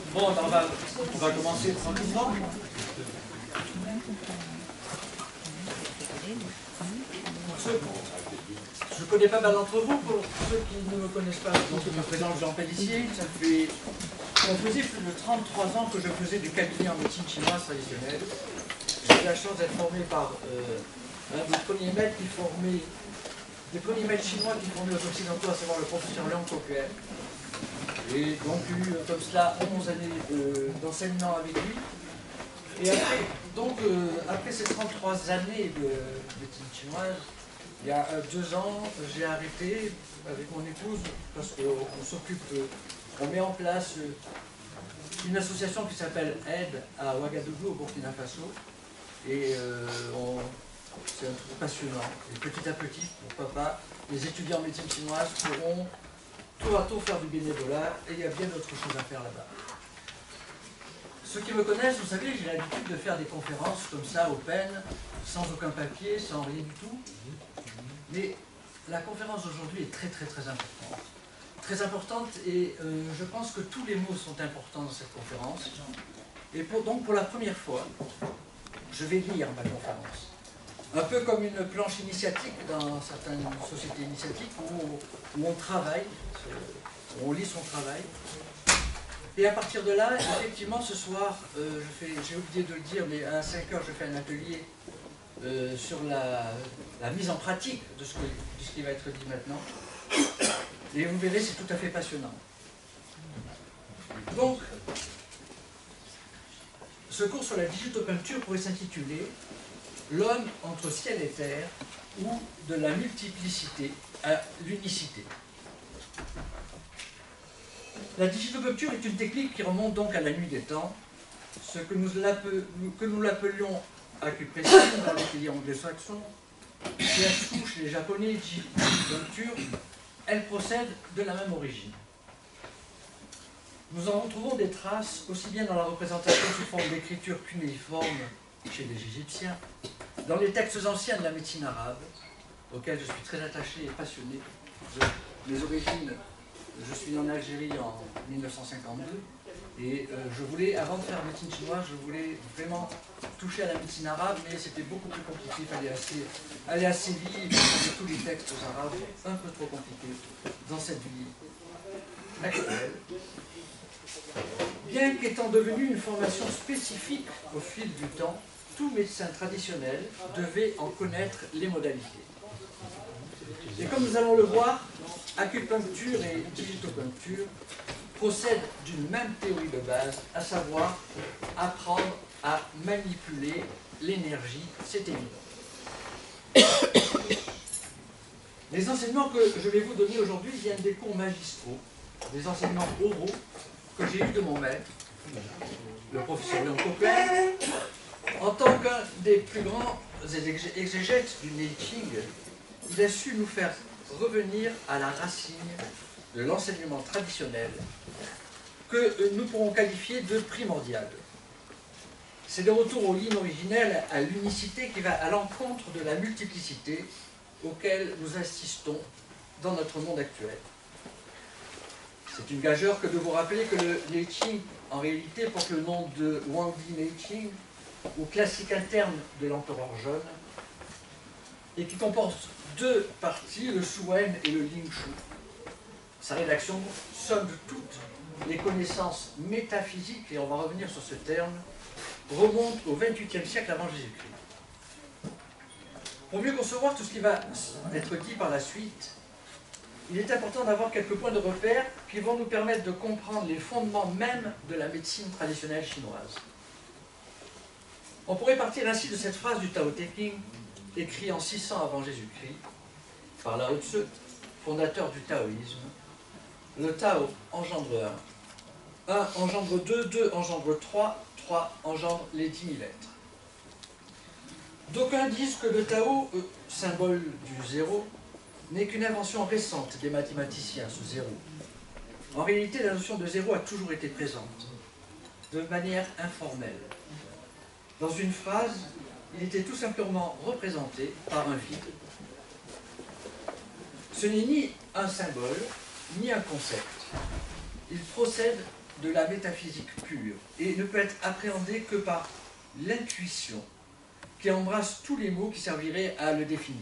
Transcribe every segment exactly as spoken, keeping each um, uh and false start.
Bon, on va, on va commencer tranquillement. Je connais pas mal d'entre vous. Pour ceux qui ne me connaissent pas, donc je me présente Jean Pellissier. Ça fait, ça faisait plus de trente-trois ans que je faisais du cabinet en médecine chinoise traditionnelle. J'ai eu la chance d'être formé par euh, un des premiers maîtres qui formait, des premiers maîtres chinois qui formaient aux Occidentaux, à savoir le professeur Liang Kokuel. J'ai donc eu comme cela onze années d'enseignement avec lui. Et après, donc, euh, après ces trente-trois années de médecine chinoise, il y a euh, deux ans, j'ai arrêté avec mon épouse parce qu'on s'occupe, euh, on met en place euh, une association qui s'appelle Aide à Ouagadougou au Burkina Faso. Et euh, c'est un truc passionnant. Et petit à petit, pourquoi pas, les étudiants en médecine chinoise pourront tour à tour faire du bénévolat, et il y a bien d'autres choses à faire là-bas. Ceux qui me connaissent, vous savez, j'ai l'habitude de faire des conférences comme ça, open, sans aucun papier, sans rien du tout. Mais la conférence d'aujourd'hui est très très très importante. Très importante, et euh, je pense que tous les mots sont importants dans cette conférence. Et pour, donc pour la première fois, je vais lire ma conférence. Un peu comme une planche initiatique dans certaines sociétés initiatiques où, où on travaille, où on lit son travail. Et à partir de là, effectivement, ce soir, euh, j'ai oublié de le dire, mais à cinq heures, je fais un atelier euh, sur la, la mise en pratique de ce, que, de ce qui va être dit maintenant. Et vous verrez, c'est tout à fait passionnant. Donc, ce cours sur la digitopeinture pourrait s'intituler « L'homme entre ciel et terre » ou « De la multiplicité à l'unicité ». La digitopeinture est une technique qui remonte donc à la nuit des temps, ce que nous l'appelions acupressing dans les pays anglo-saxons, qui a souche les japonais digitopeinture, elle procède de la même origine. Nous en retrouvons des traces aussi bien dans la représentation sous forme d'écriture cunéiforme chez les Égyptiens, dans les textes anciens de la médecine arabe, auxquels je suis très attaché et passionné. Je, mes origines, je suis né en Algérie en mille neuf cent cinquante-deux, et euh, je voulais, avant de faire médecine chinoise, je voulais vraiment toucher à la médecine arabe, mais c'était beaucoup plus compliqué, il fallait assez, aller à Séville, et puis tous les textes arabes, un peu trop compliqués dans cette vie actuelle. Bien qu'étant devenu une formation spécifique au fil du temps, tout médecin traditionnel devait en connaître les modalités. Et comme nous allons le voir, acupuncture et digitopeinture procèdent d'une même théorie de base, à savoir apprendre à manipuler l'énergie, c'est évident. Les enseignements que je vais vous donner aujourd'hui viennent des cours magistraux, des enseignements oraux que j'ai eus de mon maître, le professeur Liang Kokuel. En tant qu'un des plus grands exégètes du Neijing, il a su nous faire revenir à la racine de l'enseignement traditionnel que nous pourrons qualifier de primordial. C'est le retour aux lignes originelles, à l'unicité qui va à l'encontre de la multiplicité auquel nous assistons dans notre monde actuel. C'est une gageure que de vous rappeler que le Neijing, en réalité, porte le nom de Wangdi Neijing, ou classique interne de l'empereur jaune, et qui comporte deux parties, le Shuwen et le Lingshu. Sa rédaction somme de toutes les connaissances métaphysiques, et on va revenir sur ce terme, remonte au vingt-huitième siècle avant Jésus-Christ. Pour mieux concevoir tout ce qui va être dit par la suite, il est important d'avoir quelques points de repère qui vont nous permettre de comprendre les fondements même de la médecine traditionnelle chinoise. On pourrait partir ainsi de cette phrase du Tao Te Ching, écrit en six cents avant Jésus-Christ, par Lao Tzu, fondateur du taoïsme. Le Tao engendre un, un engendre deux, deux engendre trois, trois engendre les dix mille êtres. D'aucuns disent que le Tao, euh, symbole du zéro, n'est qu'une invention récente des mathématiciens, ce zéro. En réalité, la notion de zéro a toujours été présente, de manière informelle. Dans une phrase, il était tout simplement représenté par un vide. Ce n'est ni un symbole, ni un concept. Il procède de la métaphysique pure et ne peut être appréhendé que par l'intuition qui embrasse tous les mots qui serviraient à le définir.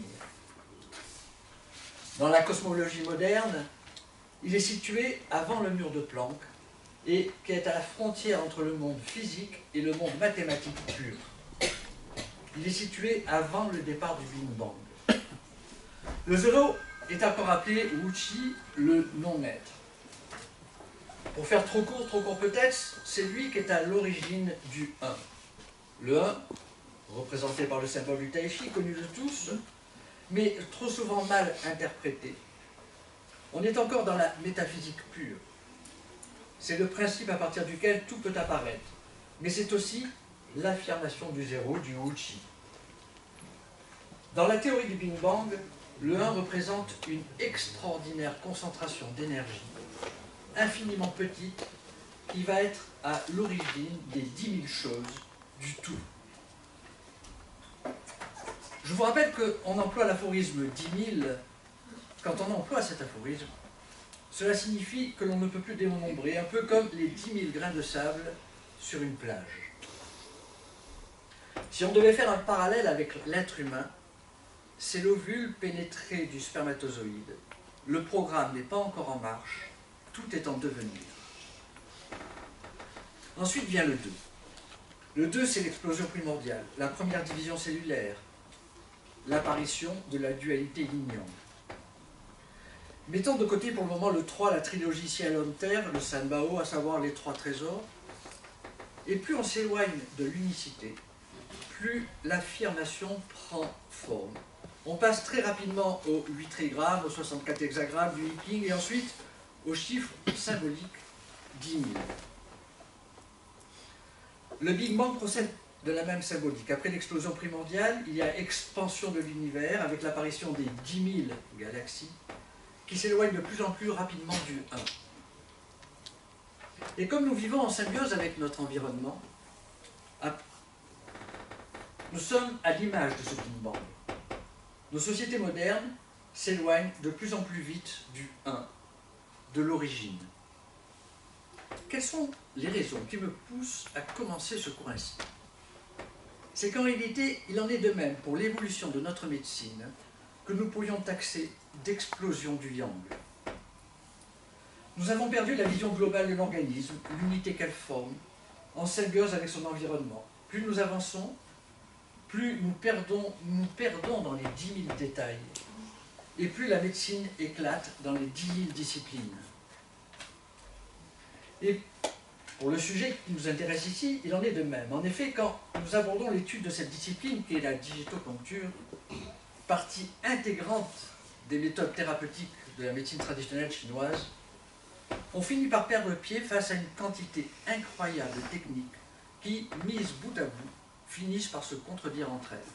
Dans la cosmologie moderne, il est situé avant le mur de Planck et qui est à la frontière entre le monde physique et le monde mathématique pur. Il est situé avant le départ du Big Bang. Le zéro est encore appelé Wuchi, le non-être. Pour faire trop court, trop court peut-être, c'est lui qui est à l'origine du un. Le un, représenté par le symbole du Taichi, connu de tous, mais trop souvent mal interprété. On est encore dans la métaphysique pure. C'est le principe à partir duquel tout peut apparaître, mais c'est aussi l'affirmation du zéro, du Wuchi. Dans la théorie du Big Bang, le un représente une extraordinaire concentration d'énergie, infiniment petite, qui va être à l'origine des dix mille choses du tout. Je vous rappelle qu'on emploie l'aphorisme dix mille. Quand on emploie cet aphorisme, cela signifie que l'on ne peut plus dénombrer, un peu comme les dix mille grains de sable sur une plage. Si on devait faire un parallèle avec l'être humain, c'est l'ovule pénétré du spermatozoïde. Le programme n'est pas encore en marche, tout est en devenir. Ensuite vient le deux. Le deux, c'est l'explosion primordiale, la première division cellulaire, l'apparition de la dualité yin-yang. Mettons de côté pour le moment le trois, la trilogie ciel-homme-terre, le Sanbao, à savoir les trois trésors. Et plus on s'éloigne de l'unicité, plus l'affirmation prend forme. On passe très rapidement au huit trigrammes, aux soixante-quatre hexagrammes du I Ching, et ensuite au chiffre symbolique dix mille. Le Big Bang procède de la même symbolique. Après l'explosion primordiale, il y a expansion de l'univers avec l'apparition des dix mille galaxies qui s'éloignent de plus en plus rapidement du un. Et comme nous vivons en symbiose avec notre environnement, nous sommes à l'image de ce Big Bang. Nos sociétés modernes s'éloignent de plus en plus vite du un, de l'origine. Quelles sont les raisons qui me poussent à commencer ce cours ainsi? C'est qu'en réalité, il en est de même pour l'évolution de notre médecine que nous pourrions taxer d'explosion du yang. Nous avons perdu la vision globale de l'organisme, l'unité qu'elle forme, en symbiose avec son environnement. Plus nous avançons, plus nous perdons, nous perdons dans les dix mille détails, et plus la médecine éclate dans les dix mille disciplines. Et pour le sujet qui nous intéresse ici, il en est de même. En effet, quand nous abordons l'étude de cette discipline, qui est la digitopuncture, partie intégrante des méthodes thérapeutiques de la médecine traditionnelle chinoise, on finit par perdre pied face à une quantité incroyable de techniques qui, mises bout à bout, finissent par se contredire entre elles.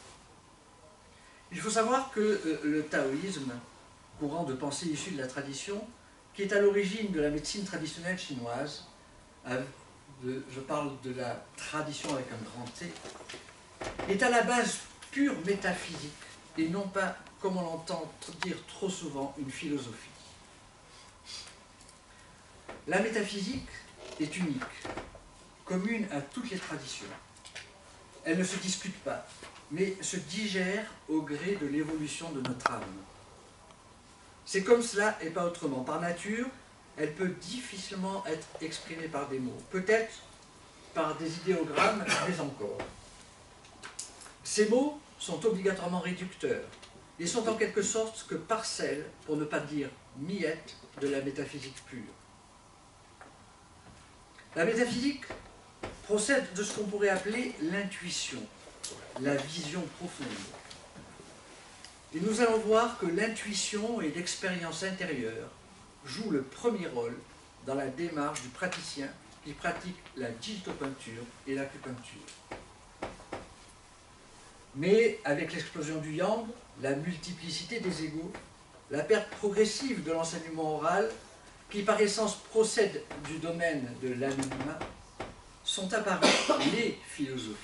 Il faut savoir que euh, le taoïsme, courant de pensée issu de la tradition, qui est à l'origine de la médecine traditionnelle chinoise, de, je parle de la tradition avec un grand T, est à la base pure métaphysique et non pas, comme on l'entend dire trop souvent, une philosophie. La métaphysique est unique, commune à toutes les traditions. Elle ne se discute pas, mais se digère au gré de l'évolution de notre âme. C'est comme cela et pas autrement. Par nature, elle peut difficilement être exprimée par des mots, peut-être par des idéogrammes, mais encore. Ces mots sont obligatoirement réducteurs et sont en quelque sorte que parcelles, pour ne pas dire miettes, de la métaphysique pure. La métaphysique procède de ce qu'on pourrait appeler l'intuition, la vision profonde. Et nous allons voir que l'intuition et l'expérience intérieure jouent le premier rôle dans la démarche du praticien qui pratique la digitopuncture et l'acupuncture. Mais avec l'explosion du yang, la multiplicité des égos, la perte progressive de l'enseignement oral, qui par essence procède du domaine de l'anonymat, sont apparues les philosophies.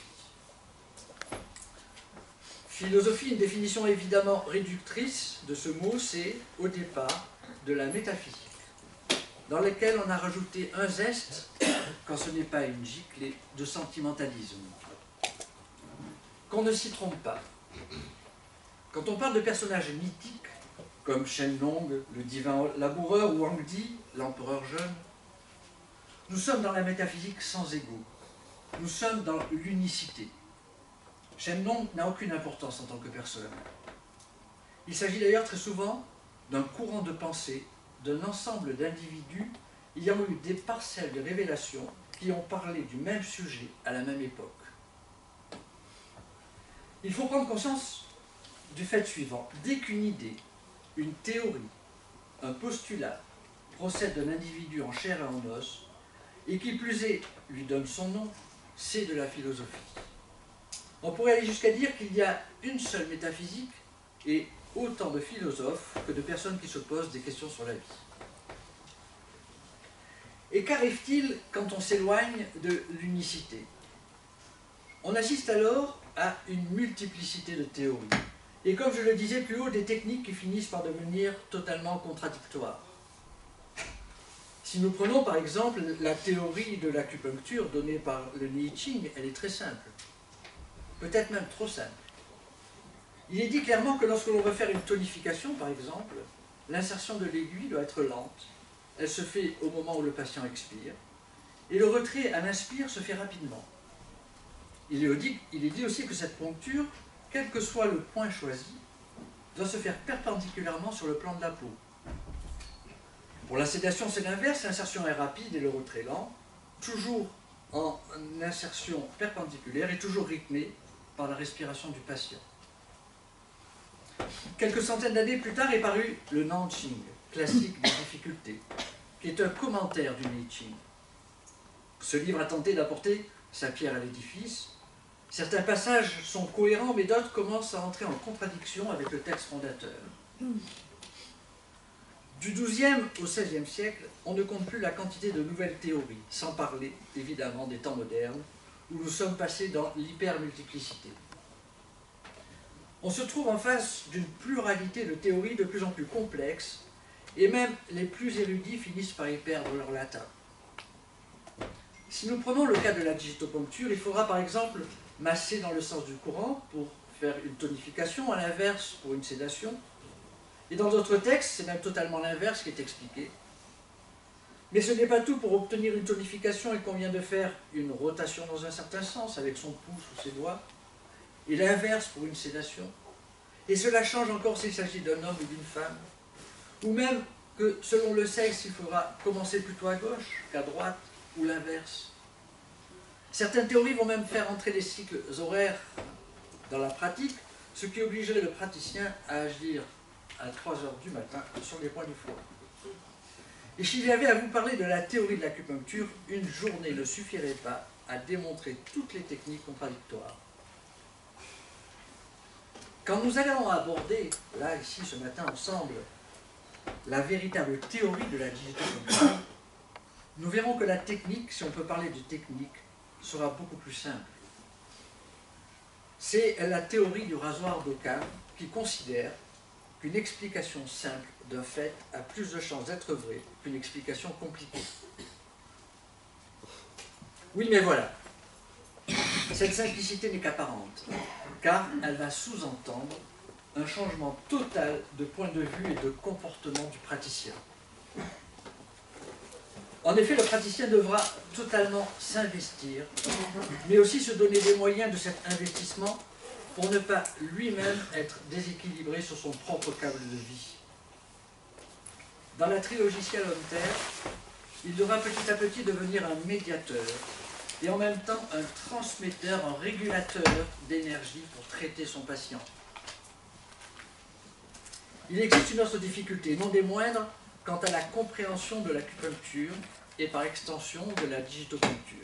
Philosophie, une définition évidemment réductrice de ce mot, c'est au départ de la métaphysique. dans lesquels on a rajouté un zeste, quand ce n'est pas une giclée, de sentimentalisme. Qu'on ne s'y trompe pas. Quand on parle de personnages mythiques, comme Shenlong, le divin laboureur, ou Wang Di, l'empereur jeune, nous sommes dans la métaphysique sans ego. Nous sommes dans l'unicité. Shenlong n'a aucune importance en tant que personne. Il s'agit d'ailleurs très souvent d'un courant de pensée, d'un ensemble d'individus ayant eu des parcelles de révélation qui ont parlé du même sujet à la même époque. Il faut prendre conscience du fait suivant. Dès qu'une idée, une théorie, un postulat procède d'un individu en chair et en os, et qui plus est lui donne son nom, c'est de la philosophie. On pourrait aller jusqu'à dire qu'il y a une seule métaphysique et autant de philosophes que de personnes qui se posent des questions sur la vie. Et qu'arrive-t-il quand on s'éloigne de l'unicité? On assiste alors à une multiplicité de théories. Et comme je le disais plus haut, des techniques qui finissent par devenir totalement contradictoires. Si nous prenons par exemple la théorie de l'acupuncture donnée par le I Ching, elle est très simple. Peut-être même trop simple. Il est dit clairement que lorsque l'on veut faire une tonification, par exemple, l'insertion de l'aiguille doit être lente. Elle se fait au moment où le patient expire. Et le retrait à l'inspire se fait rapidement. Il est dit, il est dit aussi que cette poncture, quel que soit le point choisi, doit se faire perpendiculairement sur le plan de la peau. Pour la sédation, c'est l'inverse, l'insertion est rapide et le retrait lent, toujours en insertion perpendiculaire et toujours rythmée par la respiration du patient. Quelques centaines d'années plus tard est paru le Nanqing, classique des difficultés, qui est un commentaire du I Ching. Ce livre a tenté d'apporter sa pierre à l'édifice. Certains passages sont cohérents, mais d'autres commencent à entrer en contradiction avec le texte fondateur. Du douzième au seizième siècle, on ne compte plus la quantité de nouvelles théories, sans parler évidemment des temps modernes, où nous sommes passés dans l'hypermultiplicité. On se trouve en face d'une pluralité de théories de plus en plus complexes, et même les plus érudits finissent par y perdre leur latin. Si nous prenons le cas de la digitoponcture, il faudra par exemple masser dans le sens du courant pour faire une tonification, à l'inverse pour une sédation. Et dans d'autres textes, c'est même totalement l'inverse qui est expliqué. Mais ce n'est pas tout. Pour obtenir une tonification, il convient de faire une rotation dans un certain sens, avec son pouce ou ses doigts, et l'inverse pour une sédation. Et cela change encore s'il s'agit d'un homme ou d'une femme. Ou même que, selon le sexe, il faudra commencer plutôt à gauche qu'à droite, ou l'inverse. Certaines théories vont même faire entrer les cycles horaires dans la pratique, ce qui obligerait le praticien à agir à trois heures du matin sur les points du foie. Et s'il y avait à vous parler de la théorie de l'acupuncture, une journée ne suffirait pas à démontrer toutes les techniques contradictoires. Quand nous allons aborder, là, ici, ce matin, ensemble, la véritable théorie de la digitoponcture, nous verrons que la technique, si on peut parler de technique, sera beaucoup plus simple. C'est la théorie du rasoir d'Occam qui considère qu'une explication simple d'un fait a plus de chances d'être vraie qu'une explication compliquée. Oui, mais voilà. Cette simplicité n'est qu'apparente, car elle va sous-entendre un changement total de point de vue et de comportement du praticien. En effet, le praticien devra totalement s'investir, mais aussi se donner les moyens de cet investissement pour ne pas lui-même être déséquilibré sur son propre câble de vie. Dans la trilogie Ciel-Homme-Terre, il devra petit à petit devenir un médiateur et en même temps un transmetteur, un régulateur d'énergie pour traiter son patient. Il existe une autre difficulté, non des moindres, quant à la compréhension de l'acupuncture et par extension de la digitoponcture.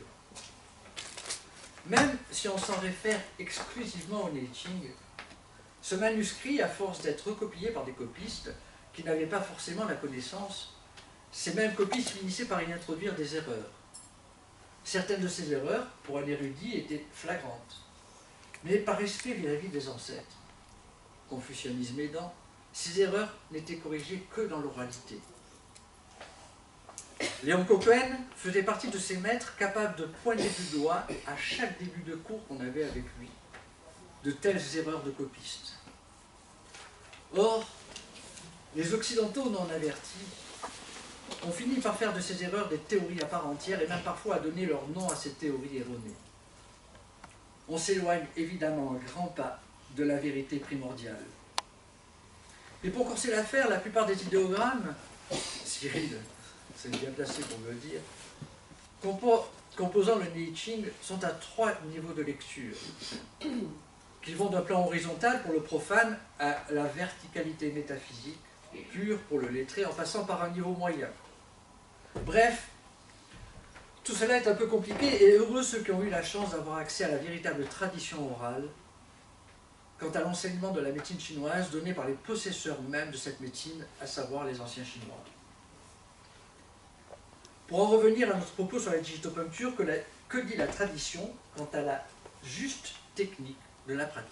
Même si on s'en réfère exclusivement au I Ching, ce manuscrit, à force d'être recopié par des copistes qui n'avaient pas forcément la connaissance, ces mêmes copistes finissaient par y introduire des erreurs. Certaines de ces erreurs, pour un érudit, étaient flagrantes, mais par respect vis-à-vis des ancêtres, confucianisme aidant, ces erreurs n'étaient corrigées que dans l'oralité. Léon Cohen faisait partie de ces maîtres capables de pointer du doigt à chaque début de cours qu'on avait avec lui de telles erreurs de copistes. Or, les Occidentaux non avertis ont fini par faire de ces erreurs des théories à part entière et même parfois à donner leur nom à ces théories erronées. On s'éloigne évidemment à grands pas de la vérité primordiale. Et pour corser l'affaire, la plupart des idéogrammes, Cyril, c'est bien placé pour me le dire, compo composant le Neiching sont à trois niveaux de lecture, qui vont d'un plan horizontal pour le profane à la verticalité métaphysique pure pour le lettré, en passant par un niveau moyen. Bref, tout cela est un peu compliqué et heureux ceux qui ont eu la chance d'avoir accès à la véritable tradition orale quant à l'enseignement de la médecine chinoise donné par les possesseurs même de cette médecine, à savoir les anciens Chinois. Pour en revenir à notre propos sur la digitopuncture, que, la, que dit la tradition quant à la juste technique de la pratique?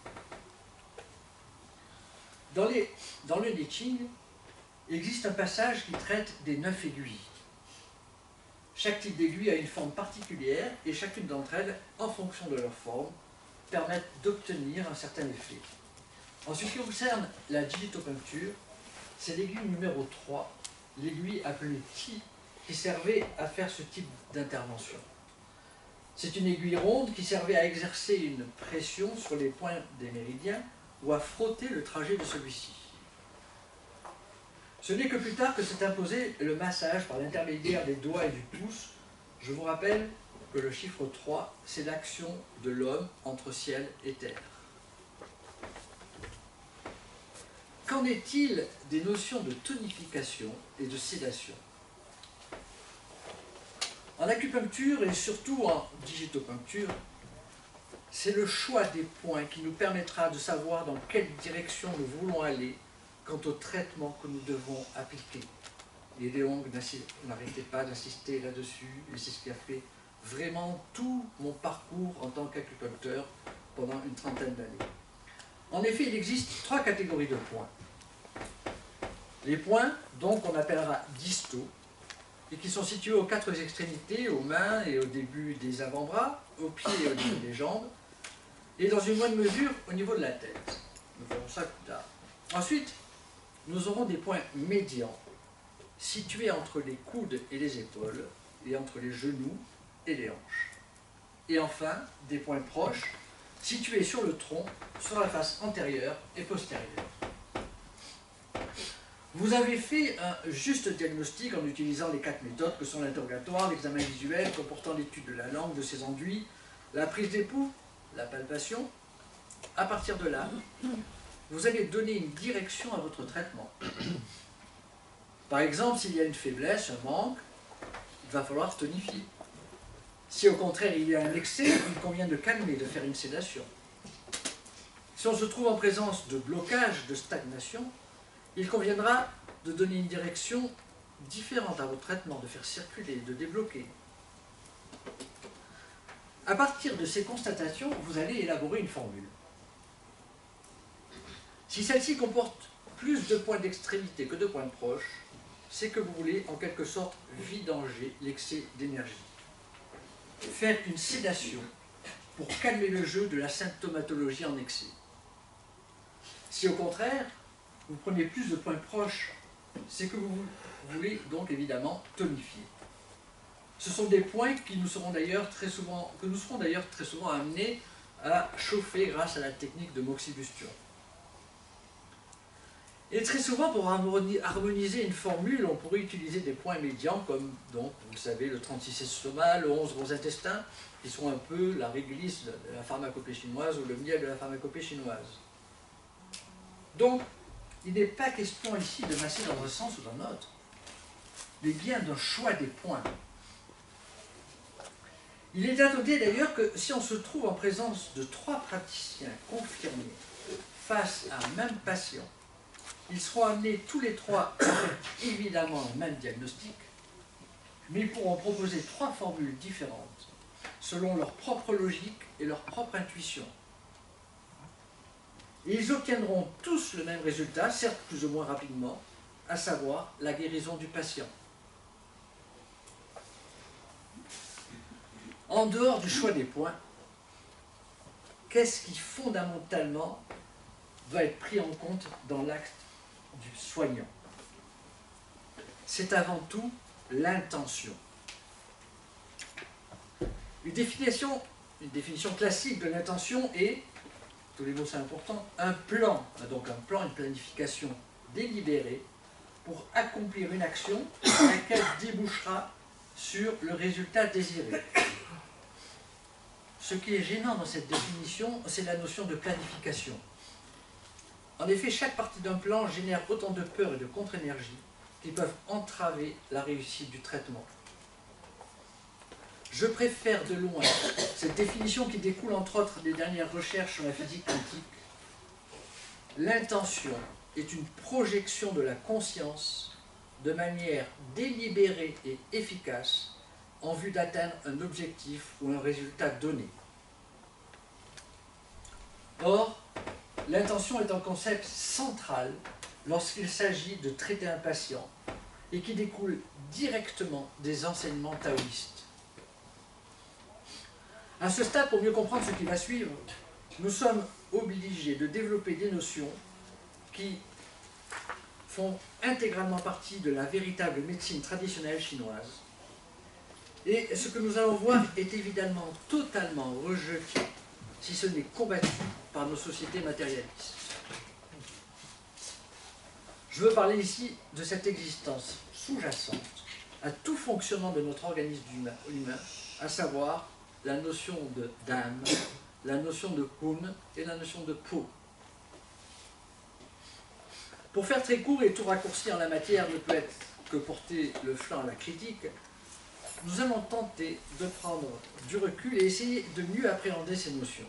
Dans, les, dans le Neiching, il existe un passage qui traite des neuf aiguilles. Chaque type d'aiguille a une forme particulière et chacune d'entre elles, en fonction de leur forme, permettent d'obtenir un certain effet. En ce qui concerne la digitopuncture, c'est l'aiguille numéro trois, l'aiguille appelée Qi, qui servait à faire ce type d'intervention. C'est une aiguille ronde qui servait à exercer une pression sur les points des méridiens ou à frotter le trajet de celui-ci. Ce n'est que plus tard que s'est imposé le massage par l'intermédiaire des doigts et du pouce. Je vous rappelle que le chiffre trois, c'est l'action de l'homme entre ciel et terre. Qu'en est-il des notions de tonification et de sédation? En acupuncture et surtout en digitopuncture, c'est le choix des points qui nous permettra de savoir dans quelle direction nous voulons aller quant au traitement que nous devons appliquer. Et Léon n'arrêtait pas d'insister là-dessus, et c'est ce qui a fait vraiment tout mon parcours en tant qu'acupuncteur pendant une trentaine d'années. En effet, il existe trois catégories de points. Les points, donc, on appellera distaux, et qui sont situés aux quatre extrémités, aux mains et au début des avant-bras, aux pieds et au niveau des jambes, et dans une moindre mesure au niveau de la tête. Nous verrons ça plus tard. Ensuite, nous aurons des points médians, situés entre les coudes et les épaules, et entre les genoux et les hanches. Et enfin, des points proches, situés sur le tronc, sur la face antérieure et postérieure. Vous avez fait un juste diagnostic en utilisant les quatre méthodes que sont l'interrogatoire, l'examen visuel comportant l'étude de la langue, de ses enduits, la prise d'époux, la palpation. À partir de là, vous allez donner une direction à votre traitement. Par exemple, s'il y a une faiblesse, un manque, il va falloir tonifier. Si au contraire il y a un excès, il convient de calmer, de faire une sédation. Si on se trouve en présence de blocage, de stagnation, il conviendra de donner une direction différente à votre traitement, de faire circuler, de débloquer. À partir de ces constatations, vous allez élaborer une formule. Si celle-ci comporte plus de points d'extrémité que de points de proche, c'est que vous voulez en quelque sorte vidanger l'excès d'énergie. Faire une sédation pour calmer le jeu de la symptomatologie en excès. Si au contraire, vous prenez plus de points proches, c'est que vous voulez donc évidemment tonifier. Ce sont des points qui nous seront d'ailleurs très souvent, que nous serons d'ailleurs très souvent amenés à chauffer grâce à la technique de moxibustion. Et très souvent, pour harmoniser une formule, on pourrait utiliser des points médians comme, donc, vous le savez, le trente-six estomac, le onze gros intestin, qui sont un peu la réglisse de la pharmacopée chinoise ou le miel de la pharmacopée chinoise. Donc, il n'est pas question ici de masser dans un sens ou dans l'autre, mais bien d'un choix des points. Il est à noter d'ailleurs que si on se trouve en présence de trois praticiens confirmés face à un même patient, ils seront amenés tous les trois, évidemment, au même diagnostic, mais ils pourront proposer trois formules différentes, selon leur propre logique et leur propre intuition. Et ils obtiendront tous le même résultat, certes plus ou moins rapidement, à savoir la guérison du patient. En dehors du choix des points, qu'est-ce qui fondamentalement doit être pris en compte dans l'acte du soignant? C'est avant tout l'intention. Une définition, une définition classique de l'intention est, tous les mots c'est important, un plan, donc un plan, une planification délibérée pour accomplir une action laquelle débouchera sur le résultat désiré. Ce qui est gênant dans cette définition, c'est la notion de planification. En effet, chaque partie d'un plan génère autant de peur et de contre-énergie qui peuvent entraver la réussite du traitement. Je préfère de loin cette définition qui découle entre autres des dernières recherches sur la physique quantique. L'intention est une projection de la conscience de manière délibérée et efficace en vue d'atteindre un objectif ou un résultat donné. Or, l'intention est un concept central lorsqu'il s'agit de traiter un patient et qui découle directement des enseignements taoïstes. À ce stade, pour mieux comprendre ce qui va suivre, nous sommes obligés de développer des notions qui font intégralement partie de la véritable médecine traditionnelle chinoise. Et ce que nous allons voir est évidemment totalement rejeté, si ce n'est combattu par nos sociétés matérialistes. Je veux parler ici de cette existence sous-jacente à tout fonctionnement de notre organisme humain, à savoir la notion de d'âme, la notion de kun et la notion de po. Pour faire très court et tout raccourci en la matière ne peut être que porter le flanc à la critique, nous allons tenter de prendre du recul et essayer de mieux appréhender ces notions.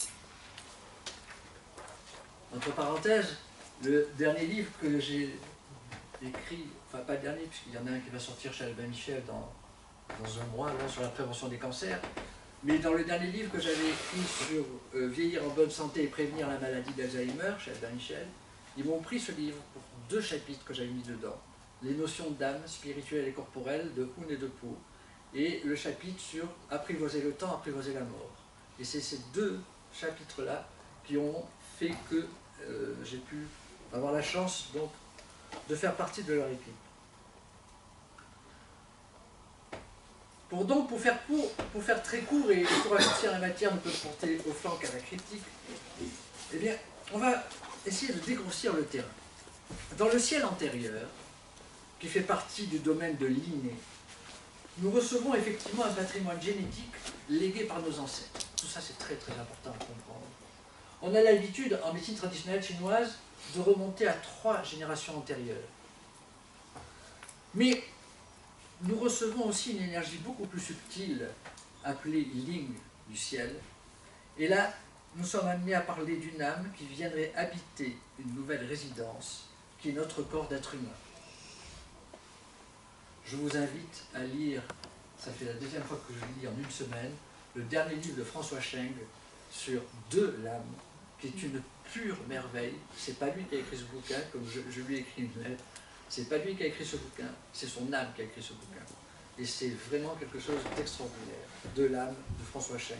Entre parenthèses, le dernier livre que j'ai écrit, enfin pas le dernier, puisqu'il y en a un qui va sortir chez Albin Michel dans, dans un mois, là, sur la prévention des cancers, mais dans le dernier livre que j'avais écrit sur euh, vieillir en bonne santé et prévenir la maladie d'Alzheimer, chez Albin Michel, ils m'ont pris ce livre pour deux chapitres que j'avais mis dedans, les notions d'âme spirituelle et corporelle, de Hun et de Po, et le chapitre sur apprivoiser le temps, apprivoiser la mort. Et c'est ces deux chapitres-là qui ont fait que euh, j'ai pu avoir la chance donc de faire partie de leur équipe. Pour donc, pour faire, court, pour faire très court et pour raccourcir la matière ne peut porter au flanc qu'à la critique, eh bien, on va essayer de dégrossir le terrain. Dans le ciel antérieur, qui fait partie du domaine de l'inné, nous recevons effectivement un patrimoine génétique légué par nos ancêtres. Tout ça, c'est très très important à comprendre. On a l'habitude, en médecine traditionnelle chinoise, de remonter à trois générations antérieures. Mais nous recevons aussi une énergie beaucoup plus subtile, appelée Ling du ciel. Et là, nous sommes amenés à parler d'une âme qui viendrait habiter une nouvelle résidence, qui est notre corps d'être humain. Je vous invite à lire, ça fait la deuxième fois que je lis en une semaine, le dernier livre de François Cheng sur De l'âme, qui est une pure merveille. C'est pas lui qui a écrit ce bouquin, comme je, je lui ai écrit une lettre. C'est pas lui qui a écrit ce bouquin, c'est son âme qui a écrit ce bouquin. Et c'est vraiment quelque chose d'extraordinaire. De l'âme de François Cheng.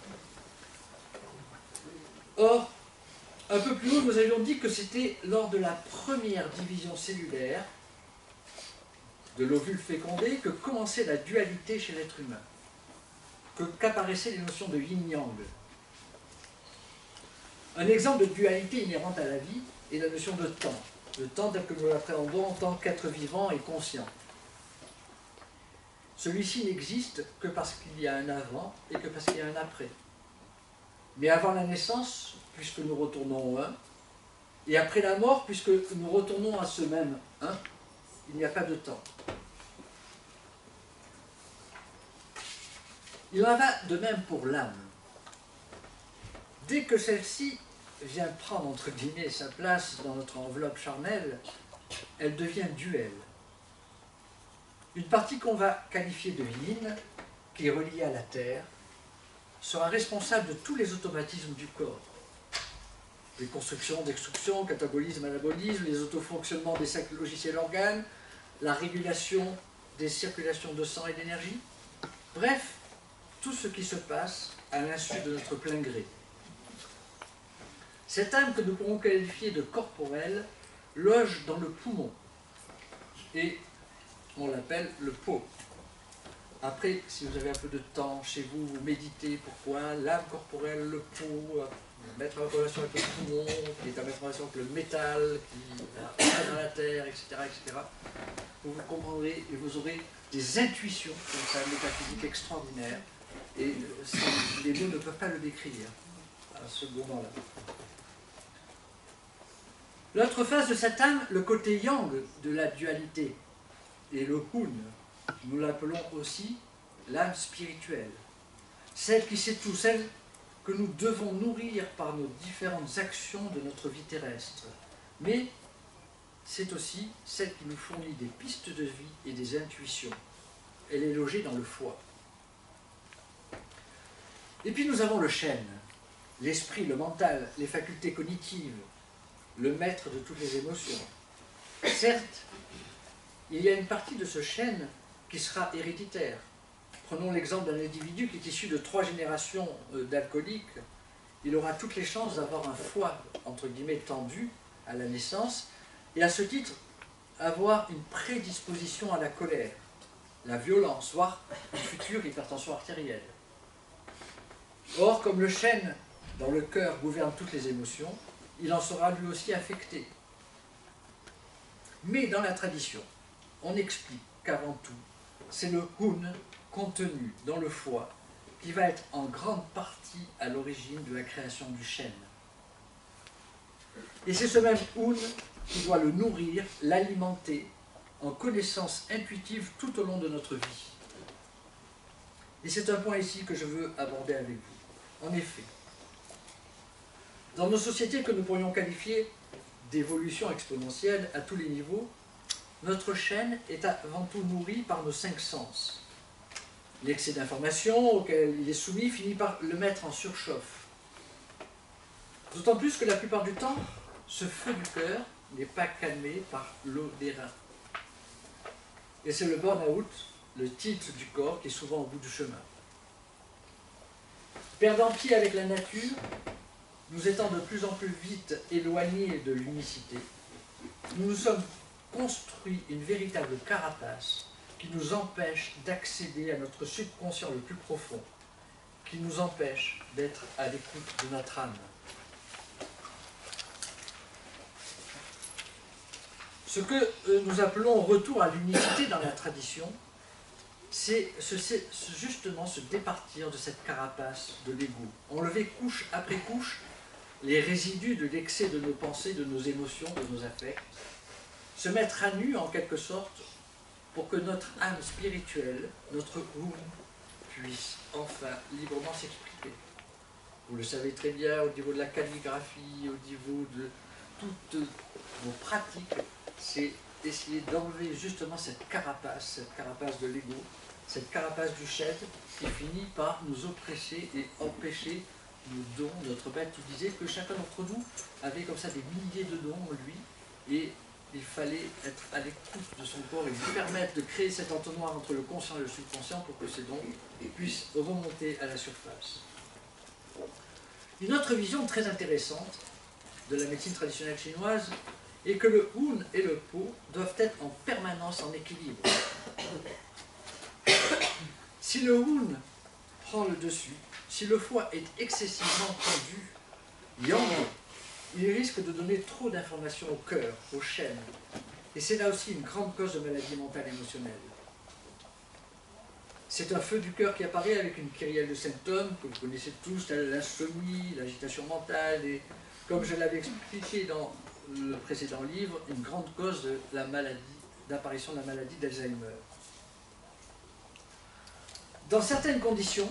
Or, un peu plus haut, nous avions dit que c'était lors de la première division cellulaire de l'ovule fécondé que commençait la dualité chez l'être humain, que qu'apparaissaient les notions de yin-yang. Un exemple de dualité inhérente à la vie est la notion de temps, le temps tel que nous l'appréhendons en tant qu'être vivant et conscient. Celui-ci n'existe que parce qu'il y a un avant et que parce qu'il y a un après. Mais avant la naissance, puisque nous retournons au un, et après la mort, puisque nous retournons à ce même un, il n'y a pas de temps. Il en va de même pour l'âme. Dès que celle-ci vient prendre, entre guillemets, sa place dans notre enveloppe charnelle, elle devient duel. Une partie qu'on va qualifier de yin, qui est reliée à la terre, sera responsable de tous les automatismes du corps. Les constructions, destruction, catabolisme, anabolisme, les autofonctionnements des cinq logiciels organes, la régulation des circulations de sang et d'énergie. Bref, tout ce qui se passe à l'insu de notre plein gré. Cette âme que nous pourrons qualifier de corporelle loge dans le poumon et on l'appelle le pot. Après, si vous avez un peu de temps chez vous, vous méditez pourquoi l'âme corporelle, le pot, mettre en relation avec le poumon, qui est à mettre en relation avec le métal, qui est dans la terre, et cetera, et cetera. Vous vous comprendrez et vous aurez des intuitions comme ça, métaphysiques extraordinaires. Et les mots ne peuvent pas le décrire à ce moment-là. L'autre face de cette âme, le côté yang de la dualité, et le hun, nous l'appelons aussi l'âme spirituelle. Celle qui sait tout, celle que nous devons nourrir par nos différentes actions de notre vie terrestre. Mais c'est aussi celle qui nous fournit des pistes de vie et des intuitions. Elle est logée dans le foie. Et puis nous avons le chêne, l'esprit, le mental, les facultés cognitives, le maître de toutes les émotions. Certes, il y a une partie de ce chêne qui sera héréditaire. Prenons l'exemple d'un individu qui est issu de trois générations d'alcooliques. Il aura toutes les chances d'avoir un foie, entre guillemets, tendu à la naissance, et à ce titre, avoir une prédisposition à la colère, la violence, voire une future hypertension artérielle. Or, comme le chêne dans le cœur gouverne toutes les émotions, il en sera lui aussi affecté. Mais dans la tradition, on explique qu'avant tout, c'est le hun contenu dans le foie qui va être en grande partie à l'origine de la création du chêne. Et c'est ce même hun qui doit le nourrir, l'alimenter en connaissances intuitives tout au long de notre vie. Et c'est un point ici que je veux aborder avec vous. En effet, dans nos sociétés que nous pourrions qualifier d'évolution exponentielle à tous les niveaux, notre chêne est avant tout nourri par nos cinq sens. L'excès d'information auquel il est soumis finit par le mettre en surchauffe. D'autant plus que la plupart du temps, ce feu du cœur n'est pas calmé par l'eau des reins. Et c'est le burn-out, le titre du corps, qui est souvent au bout du chemin. Perdant pied avec la nature, nous étant de plus en plus vite éloignés de l'unicité, nous nous sommes construit une véritable carapace qui nous empêche d'accéder à notre subconscient le plus profond, qui nous empêche d'être à l'écoute de notre âme. Ce que nous appelons retour à l'unicité dans la tradition, c'est justement se départir de cette carapace de l'ego, enlever couche après couche les résidus de l'excès de nos pensées, de nos émotions, de nos affects, se mettre à nu en quelque sorte pour que notre âme spirituelle, notre Hun, puisse enfin librement s'exprimer. Vous le savez très bien, au niveau de la calligraphie, au niveau de toutes nos pratiques, c'est essayer d'enlever justement cette carapace, cette carapace de l'ego, cette carapace du chêne qui finit par nous oppresser et empêcher nos dons. Notre maître disait que chacun d'entre nous avait comme ça des milliers de dons en lui et il fallait être à l'écoute de son corps et lui permettre de créer cet entonnoir entre le conscient et le subconscient pour que ces dons puissent remonter à la surface. Une autre vision très intéressante de la médecine traditionnelle chinoise est que le Hun et le Po doivent être en permanence en équilibre. Si le Hun prend le dessus, si le foie est excessivement tendu, Yang, il risque de donner trop d'informations au cœur, au chêne. Et c'est là aussi une grande cause de maladie mentale émotionnelle. C'est un feu du cœur qui apparaît avec une kyrielle de symptômes que vous connaissez tous, l'insomnie, l'agitation mentale, et comme je l'avais expliqué dans le précédent livre, une grande cause de la maladie, d'apparition de la maladie d'Alzheimer. Dans certaines conditions,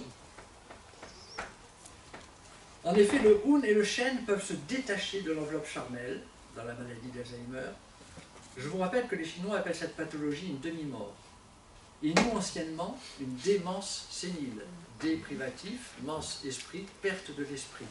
en effet, le Hun et le chêne peuvent se détacher de l'enveloppe charnelle dans la maladie d'Alzheimer. Je vous rappelle que les Chinois appellent cette pathologie une demi-mort. Et nous, anciennement, une démence sénile. Dé privatif, mens esprit, perte de l'esprit.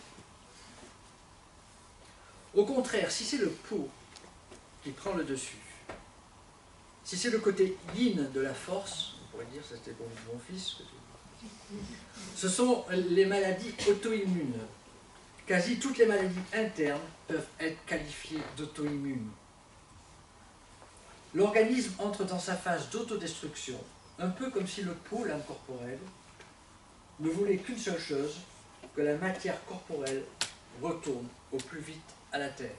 Au contraire, si c'est le Po qui prend le dessus, si c'est le côté yin de la force, on pourrait dire, ça c'était pour mon fils. Ce sont les maladies auto-immunes. Quasi toutes les maladies internes peuvent être qualifiées d'auto-immunes. L'organisme entre dans sa phase d'autodestruction, un peu comme si le pot, l'âme corporelle, ne voulait qu'une seule chose, que la matière corporelle retourne au plus vite à la terre.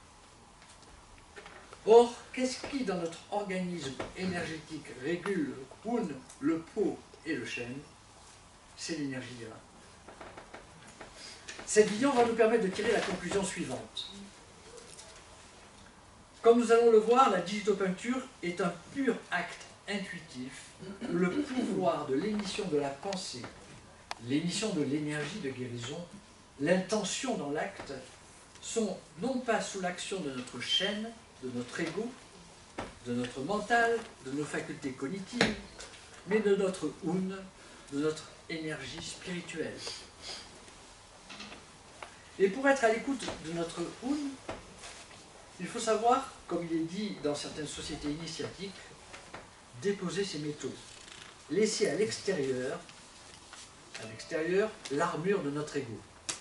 Or, qu'est-ce qui, dans notre organisme énergétique, régule le Hun, le pot et le chêne? C'est l'énergie divine. Cette vision va nous permettre de tirer la conclusion suivante. Comme nous allons le voir, la digitopeinture est un pur acte intuitif où le pouvoir de l'émission de la pensée, l'émission de l'énergie de guérison, l'intention dans l'acte sont non pas sous l'action de notre chaîne, de notre ego, de notre mental, de nos facultés cognitives, mais de notre Hun, de notre énergie spirituelle. Et pour être à l'écoute de notre Hun, il faut savoir, comme il est dit dans certaines sociétés initiatiques, déposer ces métaux, laisser à l'extérieur, à l'extérieur, l'armure de notre ego.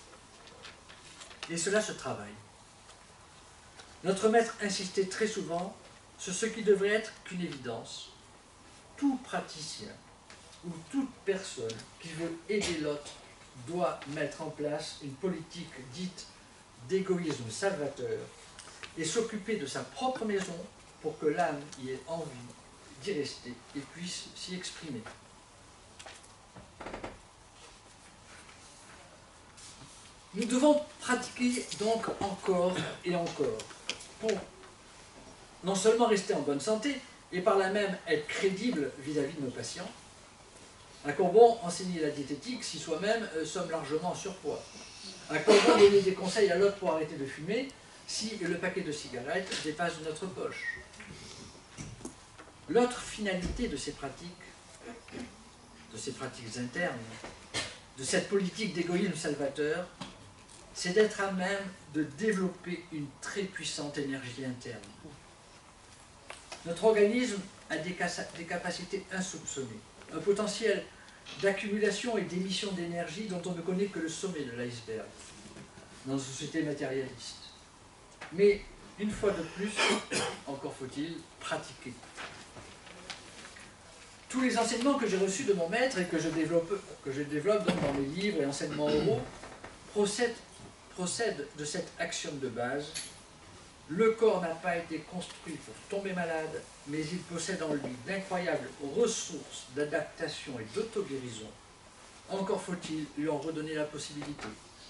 Et cela se travaille. Notre maître insistait très souvent sur ce qui devrait être qu'une évidence. Tout praticien ou toute personne qui veut aider l'autre doit mettre en place une politique dite d'égoïsme salvateur et s'occuper de sa propre maison pour que l'âme y ait envie d'y rester et puisse s'y exprimer. Nous devons pratiquer donc encore et encore pour non seulement rester en bonne santé, et par là même être crédible vis-à-vis de nos patients. À quoi bon enseigner la diététique si soi-même euh, sommes largement en surpoids? À quoi bon donner des conseils à l'autre pour arrêter de fumer si le paquet de cigarettes dépasse notre poche? L'autre finalité de ces pratiques, de ces pratiques internes, de cette politique d'égoïsme salvateur, c'est d'être à même de développer une très puissante énergie interne. Notre organisme a des, des capacités insoupçonnées, un potentiel d'accumulation et d'émission d'énergie dont on ne connaît que le sommet de l'iceberg dans une société matérialiste. Mais, une fois de plus, encore faut-il pratiquer. Tous les enseignements que j'ai reçus de mon maître et que je développe, que je développe donc dans mes livres et enseignements oraux procèdent, procèdent de cet axiome de base. Le corps n'a pas été construit pour tomber malade, mais il possède en lui d'incroyables ressources d'adaptation et d'auto-guérison. Encore faut-il lui en redonner la possibilité.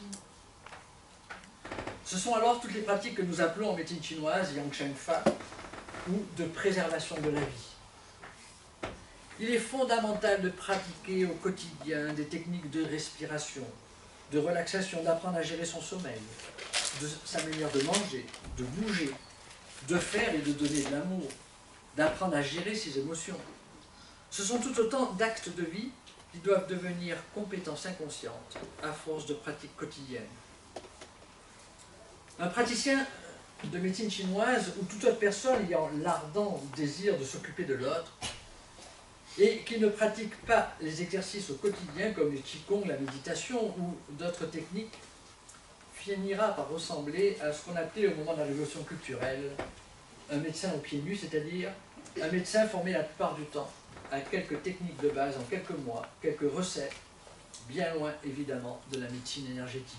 Ce sont alors toutes les pratiques que nous appelons en médecine chinoise Yang Shen Fa, ou de préservation de la vie. Il est fondamental de pratiquer au quotidien des techniques de respiration, de relaxation, d'apprendre à gérer son sommeil, de sa manière de manger, de bouger, de faire et de donner de l'amour, d'apprendre à gérer ses émotions. Ce sont tout autant d'actes de vie qui doivent devenir compétences inconscientes à force de pratiques quotidiennes. Un praticien de médecine chinoise ou toute autre personne ayant l'ardent désir de s'occuper de l'autre et qui ne pratique pas les exercices au quotidien comme le qigong, la méditation ou d'autres techniques finira par ressembler à ce qu'on appelait au moment de la révolution culturelle un médecin aux pieds nus, c'est-à-dire un médecin formé la plupart du temps à quelques techniques de base en quelques mois, quelques recettes, bien loin évidemment de la médecine énergétique.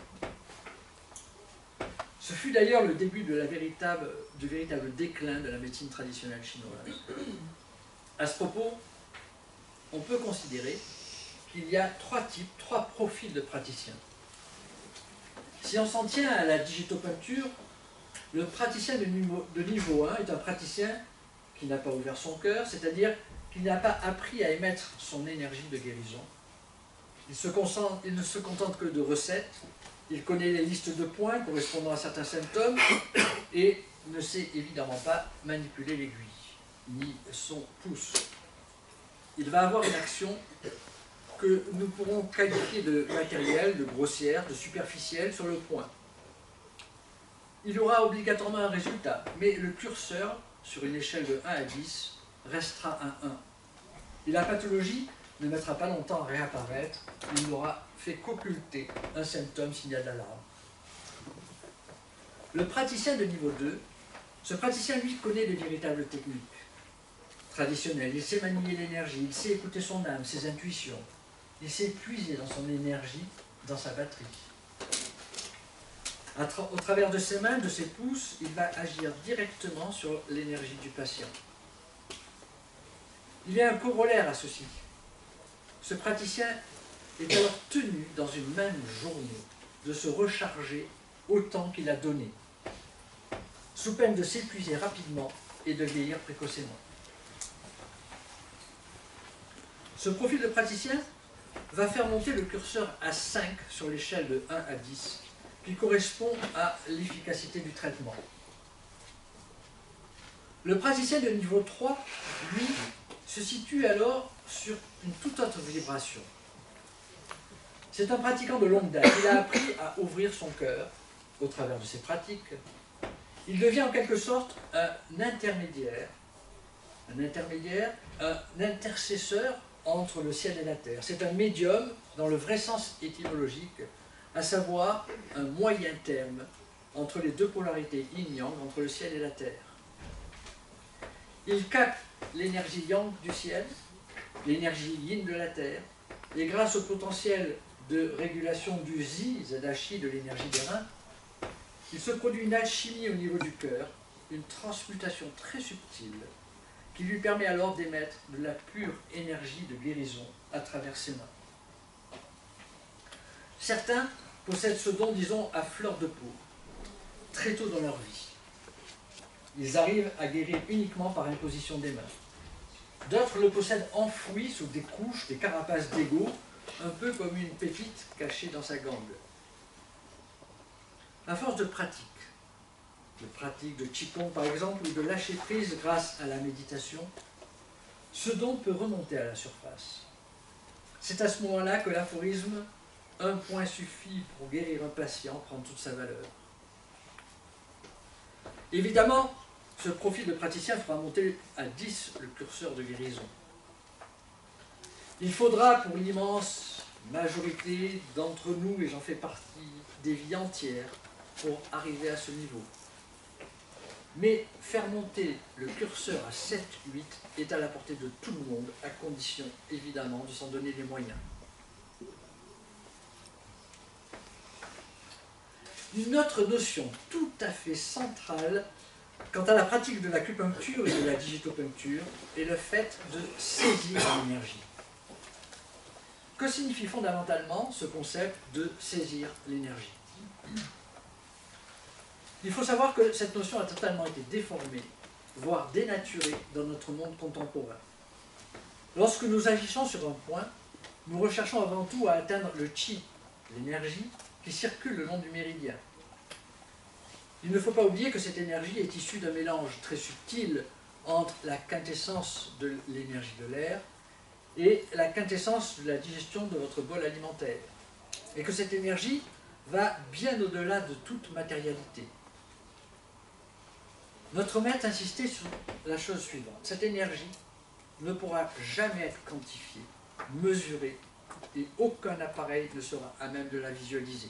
Ce fut d'ailleurs le début de la véritable, du véritable déclin de la médecine traditionnelle chinoise. À ce propos, on peut considérer qu'il y a trois types, trois profils de praticiens. Si on s'en tient à la digitopeinture, le praticien de niveau, de niveau un est un praticien qui n'a pas ouvert son cœur, c'est-à-dire qui n'a pas appris à émettre son énergie de guérison. Il, se concentre, il ne se contente que de recettes, il connaît les listes de points correspondant à certains symptômes et ne sait évidemment pas manipuler l'aiguille, ni son pouce. Il va avoir une action que nous pourrons qualifier de matérielle, de grossière, de superficielle sur le point. Il aura obligatoirement un résultat, mais le curseur, sur une échelle de un à dix, restera un un. Et la pathologie ne mettra pas longtemps à réapparaître, il n'aura fait qu'occulter un symptôme signal d'alarme. Le praticien de niveau deux, ce praticien, lui, connaît les véritables techniques traditionnelles. Il sait manier l'énergie, il sait écouter son âme, ses intuitions. Il sait puiser dans son énergie, dans sa batterie. Tra- au travers de ses mains, de ses pouces, il va agir directement sur l'énergie du patient. Il y a un corollaire à ceci. Ce praticien est alors tenu, dans une même journée, de se recharger autant qu'il a donné, sous peine de s'épuiser rapidement et de vieillir précocement. Ce profil de praticien va faire monter le curseur à cinq sur l'échelle de un à dix, qui correspond à l'efficacité du traitement. Le praticien de niveau trois, lui, se situe alors sur une toute autre vibration. C'est un pratiquant de longue date. Il a appris à ouvrir son cœur au travers de ses pratiques. Il devient en quelque sorte un intermédiaire, un intermédiaire, un intercesseur entre le ciel et la terre. C'est un médium dans le vrai sens étymologique, à savoir un moyen terme entre les deux polarités yin-yang, entre le ciel et la terre. Il capte l'énergie yang du ciel, l'énergie yin de la terre, et grâce au potentiel de régulation du zi, zadashi, de l'énergie des reins, il se produit une alchimie au niveau du cœur, une transmutation très subtile, qui lui permet alors d'émettre de la pure énergie de guérison à travers ses mains. Certains possèdent ce don, disons, à fleur de peau, très tôt dans leur vie. Ils arrivent à guérir uniquement par imposition des mains. D'autres le possèdent enfoui sous des couches, des carapaces d'ego, un peu comme une pépite cachée dans sa gangue. À force de pratique, de pratique de Qigong par exemple, ou de lâcher prise grâce à la méditation, ce don peut remonter à la surface. C'est à ce moment-là que l'aphorisme « un point suffit pour guérir un patient » prend toute sa valeur. Évidemment, ce profil de praticien fera monter à dix le curseur de guérison. Il faudra pour l'immense majorité d'entre nous, et j'en fais partie, des vies entières pour arriver à ce niveau. Mais faire monter le curseur à sept huit est à la portée de tout le monde, à condition évidemment de s'en donner les moyens. Une autre notion tout à fait centrale quant à la pratique de l'acupuncture et de la digitopuncture est le fait de saisir l'énergie. Que signifie fondamentalement ce concept de saisir l'énergie? Il faut savoir que cette notion a totalement été déformée, voire dénaturée dans notre monde contemporain. Lorsque nous agissons sur un point, nous recherchons avant tout à atteindre le chi, l'énergie, qui circule le long du méridien. Il ne faut pas oublier que cette énergie est issue d'un mélange très subtil entre la quintessence de l'énergie de l'air et la quintessence de la digestion de votre bol alimentaire. Et que cette énergie va bien au-delà de toute matérialité. Notre maître insistait sur la chose suivante. Cette énergie ne pourra jamais être quantifiée, mesurée, et aucun appareil ne sera à même de la visualiser.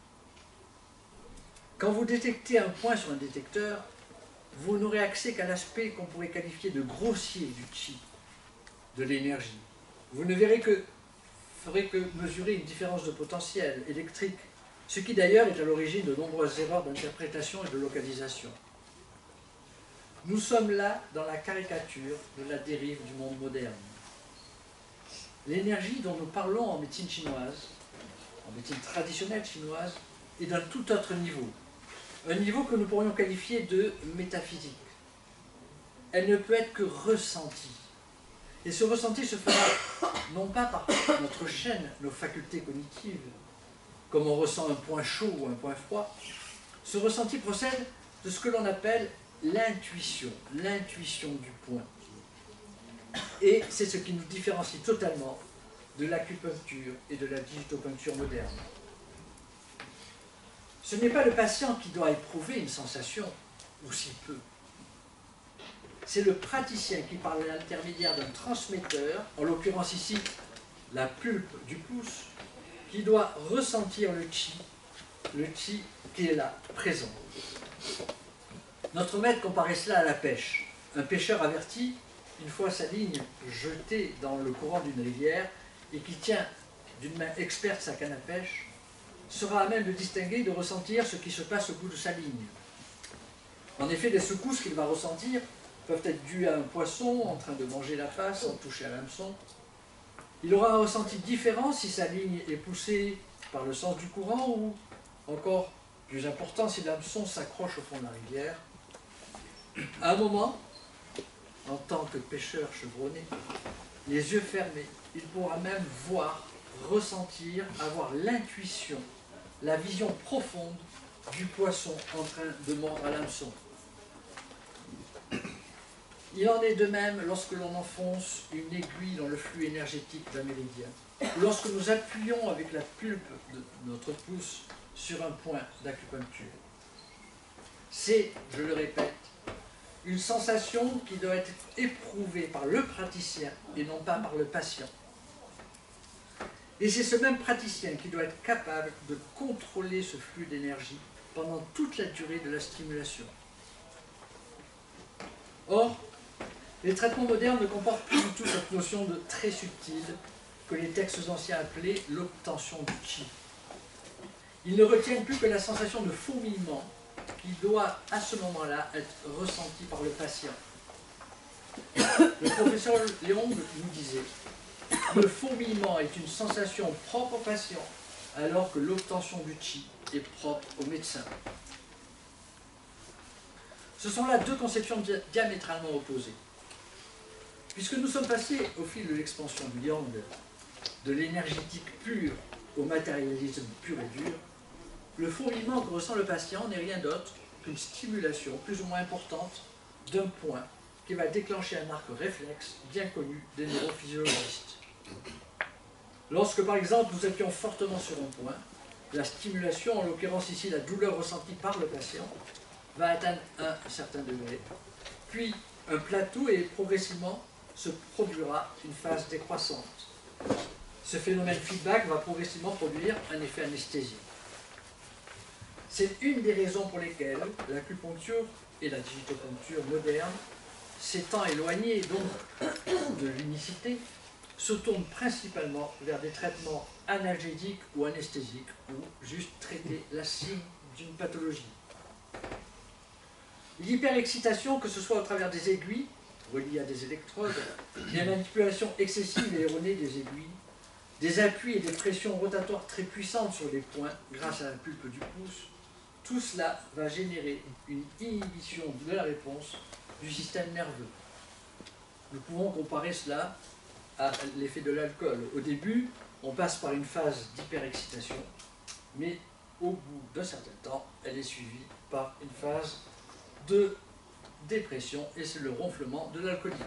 Quand vous détectez un point sur un détecteur, vous n'aurez accès qu'à l'aspect qu'on pourrait qualifier de grossier du chi, de l'énergie. Vous ne verrez que, ferez que mesurer une différence de potentiel électrique, ce qui d'ailleurs est à l'origine de nombreuses erreurs d'interprétation et de localisation. Nous sommes là dans la caricature de la dérive du monde moderne. L'énergie dont nous parlons en médecine chinoise, en médecine traditionnelle chinoise, est d'un tout autre niveau. Un niveau que nous pourrions qualifier de métaphysique. Elle ne peut être que ressentie. Et ce ressenti se fera non pas par notre chaîne, nos facultés cognitives, comme on ressent un point chaud ou un point froid. Ce ressenti procède de ce que l'on appelle l'intuition, l'intuition du point. Et c'est ce qui nous différencie totalement de l'acupuncture et de la digitopuncture moderne. Ce n'est pas le patient qui doit éprouver une sensation, ou si peu. c'est le praticien qui, par l'intermédiaire d'un transmetteur, en l'occurrence ici la pulpe du pouce, qui doit ressentir le chi, le chi qui est là, présent. Notre maître comparait cela à la pêche. Un pêcheur averti, une fois sa ligne jetée dans le courant d'une rivière et qui tient d'une main experte sa canne à pêche, sera à même de distinguer, de ressentir ce qui se passe au bout de sa ligne. En effet, les secousses qu'il va ressentir peuvent être dues à un poisson en train de manger la face sans toucher à l'hameçon. Il aura un ressenti différent si sa ligne est poussée par le sens du courant ou, encore plus important, si l'hameçon s'accroche au fond de la rivière. À un moment, en tant que pêcheur chevronné, les yeux fermés, il pourra même voir, ressentir, avoir l'intuition, la vision profonde du poisson en train de mordre à l'hameçon. Il en est de même lorsque l'on enfonce une aiguille dans le flux énergétique d'un méridien, ou lorsque nous appuyons avec la pulpe de notre pouce sur un point d'acupuncture. C'est, je le répète, une sensation qui doit être éprouvée par le praticien et non pas par le patient. Et c'est ce même praticien qui doit être capable de contrôler ce flux d'énergie pendant toute la durée de la stimulation. Or, les traitements modernes ne comportent plus du tout cette notion de très subtile que les textes anciens appelaient l'obtention du chi. Ils ne retiennent plus que la sensation de fourmillement qui doit à ce moment-là être ressentie par le patient. Le professeur Léon nous disait « Le fourmillement est une sensation propre au patient, alors que l'obtention du chi est propre au médecin. » Ce sont là deux conceptions diamétralement opposées. Puisque nous sommes passés au fil de l'expansion du yang, de l'énergétique pure au matérialisme pur et dur, le fourmillement que ressent le patient n'est rien d'autre qu'une stimulation plus ou moins importante d'un point qui va déclencher un arc réflexe bien connu des neurophysiologistes. Lorsque par exemple nous appuyons fortement sur un point, la stimulation, en l'occurrence ici la douleur ressentie par le patient, va atteindre un certain degré, puis un plateau et progressivement se produira une phase décroissante. Ce phénomène feedback va progressivement produire un effet anesthésique. C'est une des raisons pour lesquelles l'acupuncture et la digitopuncture moderne, s'étant éloignées donc de l'unicité, se tournent principalement vers des traitements analgésiques ou anesthésiques, ou juste traiter la cime d'une pathologie. L'hyperexcitation, que ce soit au travers des aiguilles, reliées à des électrodes, des manipulations excessives et erronées des aiguilles, des appuis et des pressions rotatoires très puissantes sur les points, grâce à la pulpe du pouce, tout cela va générer une inhibition de la réponse du système nerveux. Nous pouvons comparer cela à l'effet de l'alcool. Au début, on passe par une phase d'hyperexcitation, mais au bout d'un certain temps, elle est suivie par une phase de dépression, et c'est le ronflement de l'alcoolique.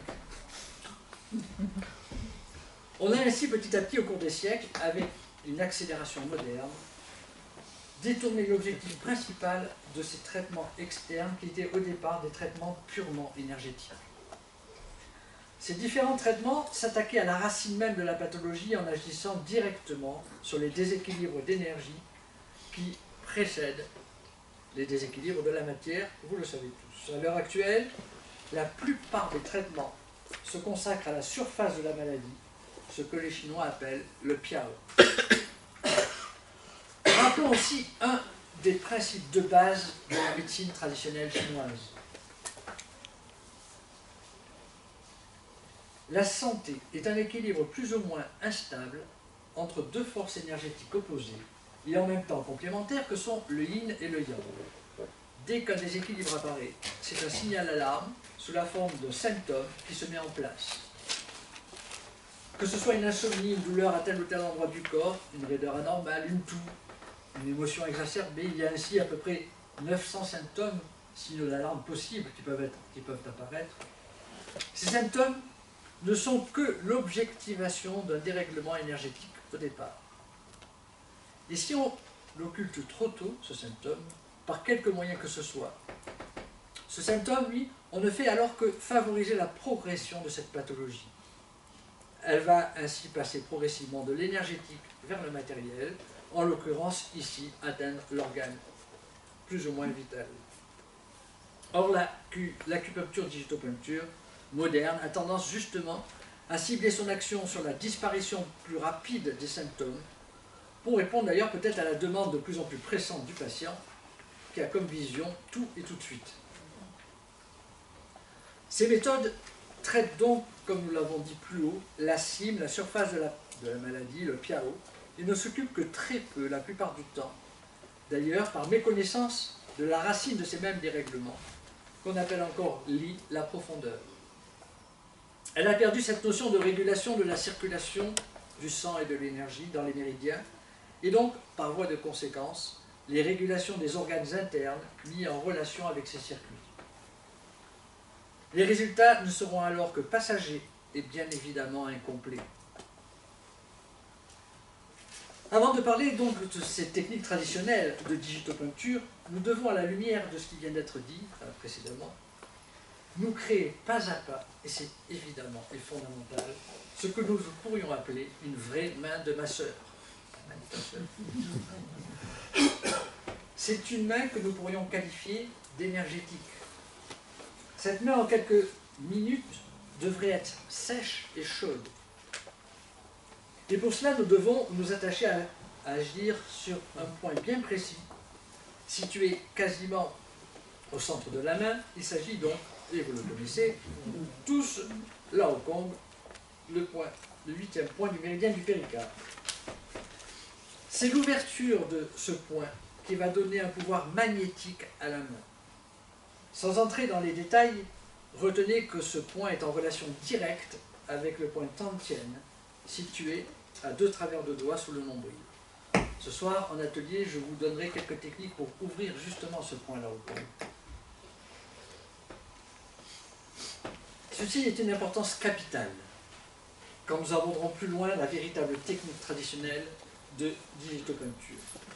On a ainsi petit à petit, au cours des siècles, avec une accélération moderne, détourné l'objectif principal de ces traitements externes qui étaient au départ des traitements purement énergétiques. Ces différents traitements s'attaquaient à la racine même de la pathologie en agissant directement sur les déséquilibres d'énergie qui précèdent les déséquilibres de la matière, vous le savez tous. À l'heure actuelle, la plupart des traitements se consacrent à la surface de la maladie, ce que les Chinois appellent le piao. Rappelons aussi un des principes de base de la médecine traditionnelle chinoise. La santé est un équilibre plus ou moins instable entre deux forces énergétiques opposées et en même temps complémentaires que sont le yin et le yang. Dès qu'un déséquilibre apparaît, c'est un signal d'alarme sous la forme d'un symptôme qui se met en place. Que ce soit une insomnie, une douleur à tel ou tel endroit du corps, une raideur anormale, une toux, une émotion exacerbée, il y a ainsi à peu près neuf cents symptômes, signaux d'alarme possibles qui peuvent, être, qui peuvent apparaître. Ces symptômes ne sont que l'objectivation d'un dérèglement énergétique au départ. Et si on l'occulte trop tôt, ce symptôme, par quelque moyen que ce soit, Ce symptôme, lui, on ne fait alors que favoriser la progression de cette pathologie. Elle va ainsi passer progressivement de l'énergétique vers le matériel, en l'occurrence ici atteindre l'organe plus ou moins vital. Or, l'acupuncture digitopuncture moderne a tendance justement à cibler son action sur la disparition plus rapide des symptômes, pour répondre d'ailleurs peut-être à la demande de plus en plus pressante du patient, qui a comme vision tout et tout de suite. Ces méthodes traitent donc, comme nous l'avons dit plus haut, la cime, la surface de la, de la maladie, le piao, et ne s'occupent que très peu, la plupart du temps, d'ailleurs par méconnaissance de la racine de ces mêmes dérèglements, qu'on appelle encore l'I, la profondeur. Elle a perdu cette notion de régulation de la circulation du sang et de l'énergie dans les méridiens, et donc, par voie de conséquence, les régulations des organes internes mis en relation avec ces circuits. Les résultats ne seront alors que passagers et bien évidemment incomplets. Avant de parler donc de ces techniques traditionnelles de digitopuncture, nous devons, à la lumière de ce qui vient d'être dit euh, précédemment, nous créer pas à pas, et c'est évidemment et fondamental, ce que nous pourrions appeler une vraie main de masseur. C'est une main que nous pourrions qualifier d'énergétique. Cette main, en quelques minutes, devrait être sèche et chaude. Et pour cela, nous devons nous attacher à, à agir sur un point bien précis, situé quasiment au centre de la main. Il s'agit donc, et vous le connaissez, tous là au comble, le, point, le huitième point du méridien du péricarde. C'est l'ouverture de ce point qui va donner un pouvoir magnétique à la main. Sans entrer dans les détails, retenez que ce point est en relation directe avec le point Tantien, situé à deux travers de doigts sous le nombril. Ce soir, en atelier, je vous donnerai quelques techniques pour ouvrir justement ce point-là au point. Ceci est une importance capitale quand nous aborderons plus loin la véritable technique traditionnelle de digitopuncture.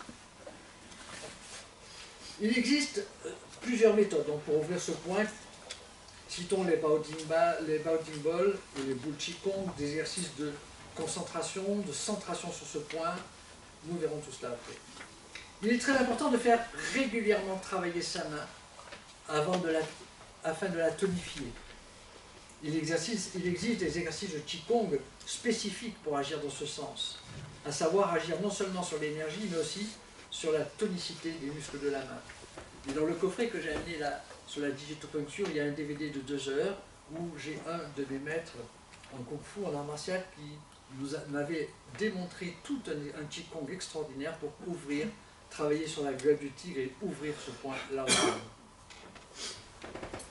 Il existe plusieurs méthodes donc, pour ouvrir ce point. Citons les Baodingba, les Baodingbol et les Bul Qigong, des exercices de concentration, de centration sur ce point. Nous verrons tout cela après. Il est très important de faire régulièrement travailler sa main avant de la, afin de la tonifier. Il, exercice, il existe des exercices de Qigong spécifiques pour agir dans ce sens, à savoir agir non seulement sur l'énergie, mais aussi sur la tonicité des muscles de la main. Et dans le coffret que j'ai amené là, sur la digitopuncture, il y a un D V D de deux heures où j'ai un de mes maîtres en Kung Fu, en art martial, qui m'avait démontré tout un, un Qigong extraordinaire pour ouvrir, travailler sur la gueule du tigre et ouvrir ce point là où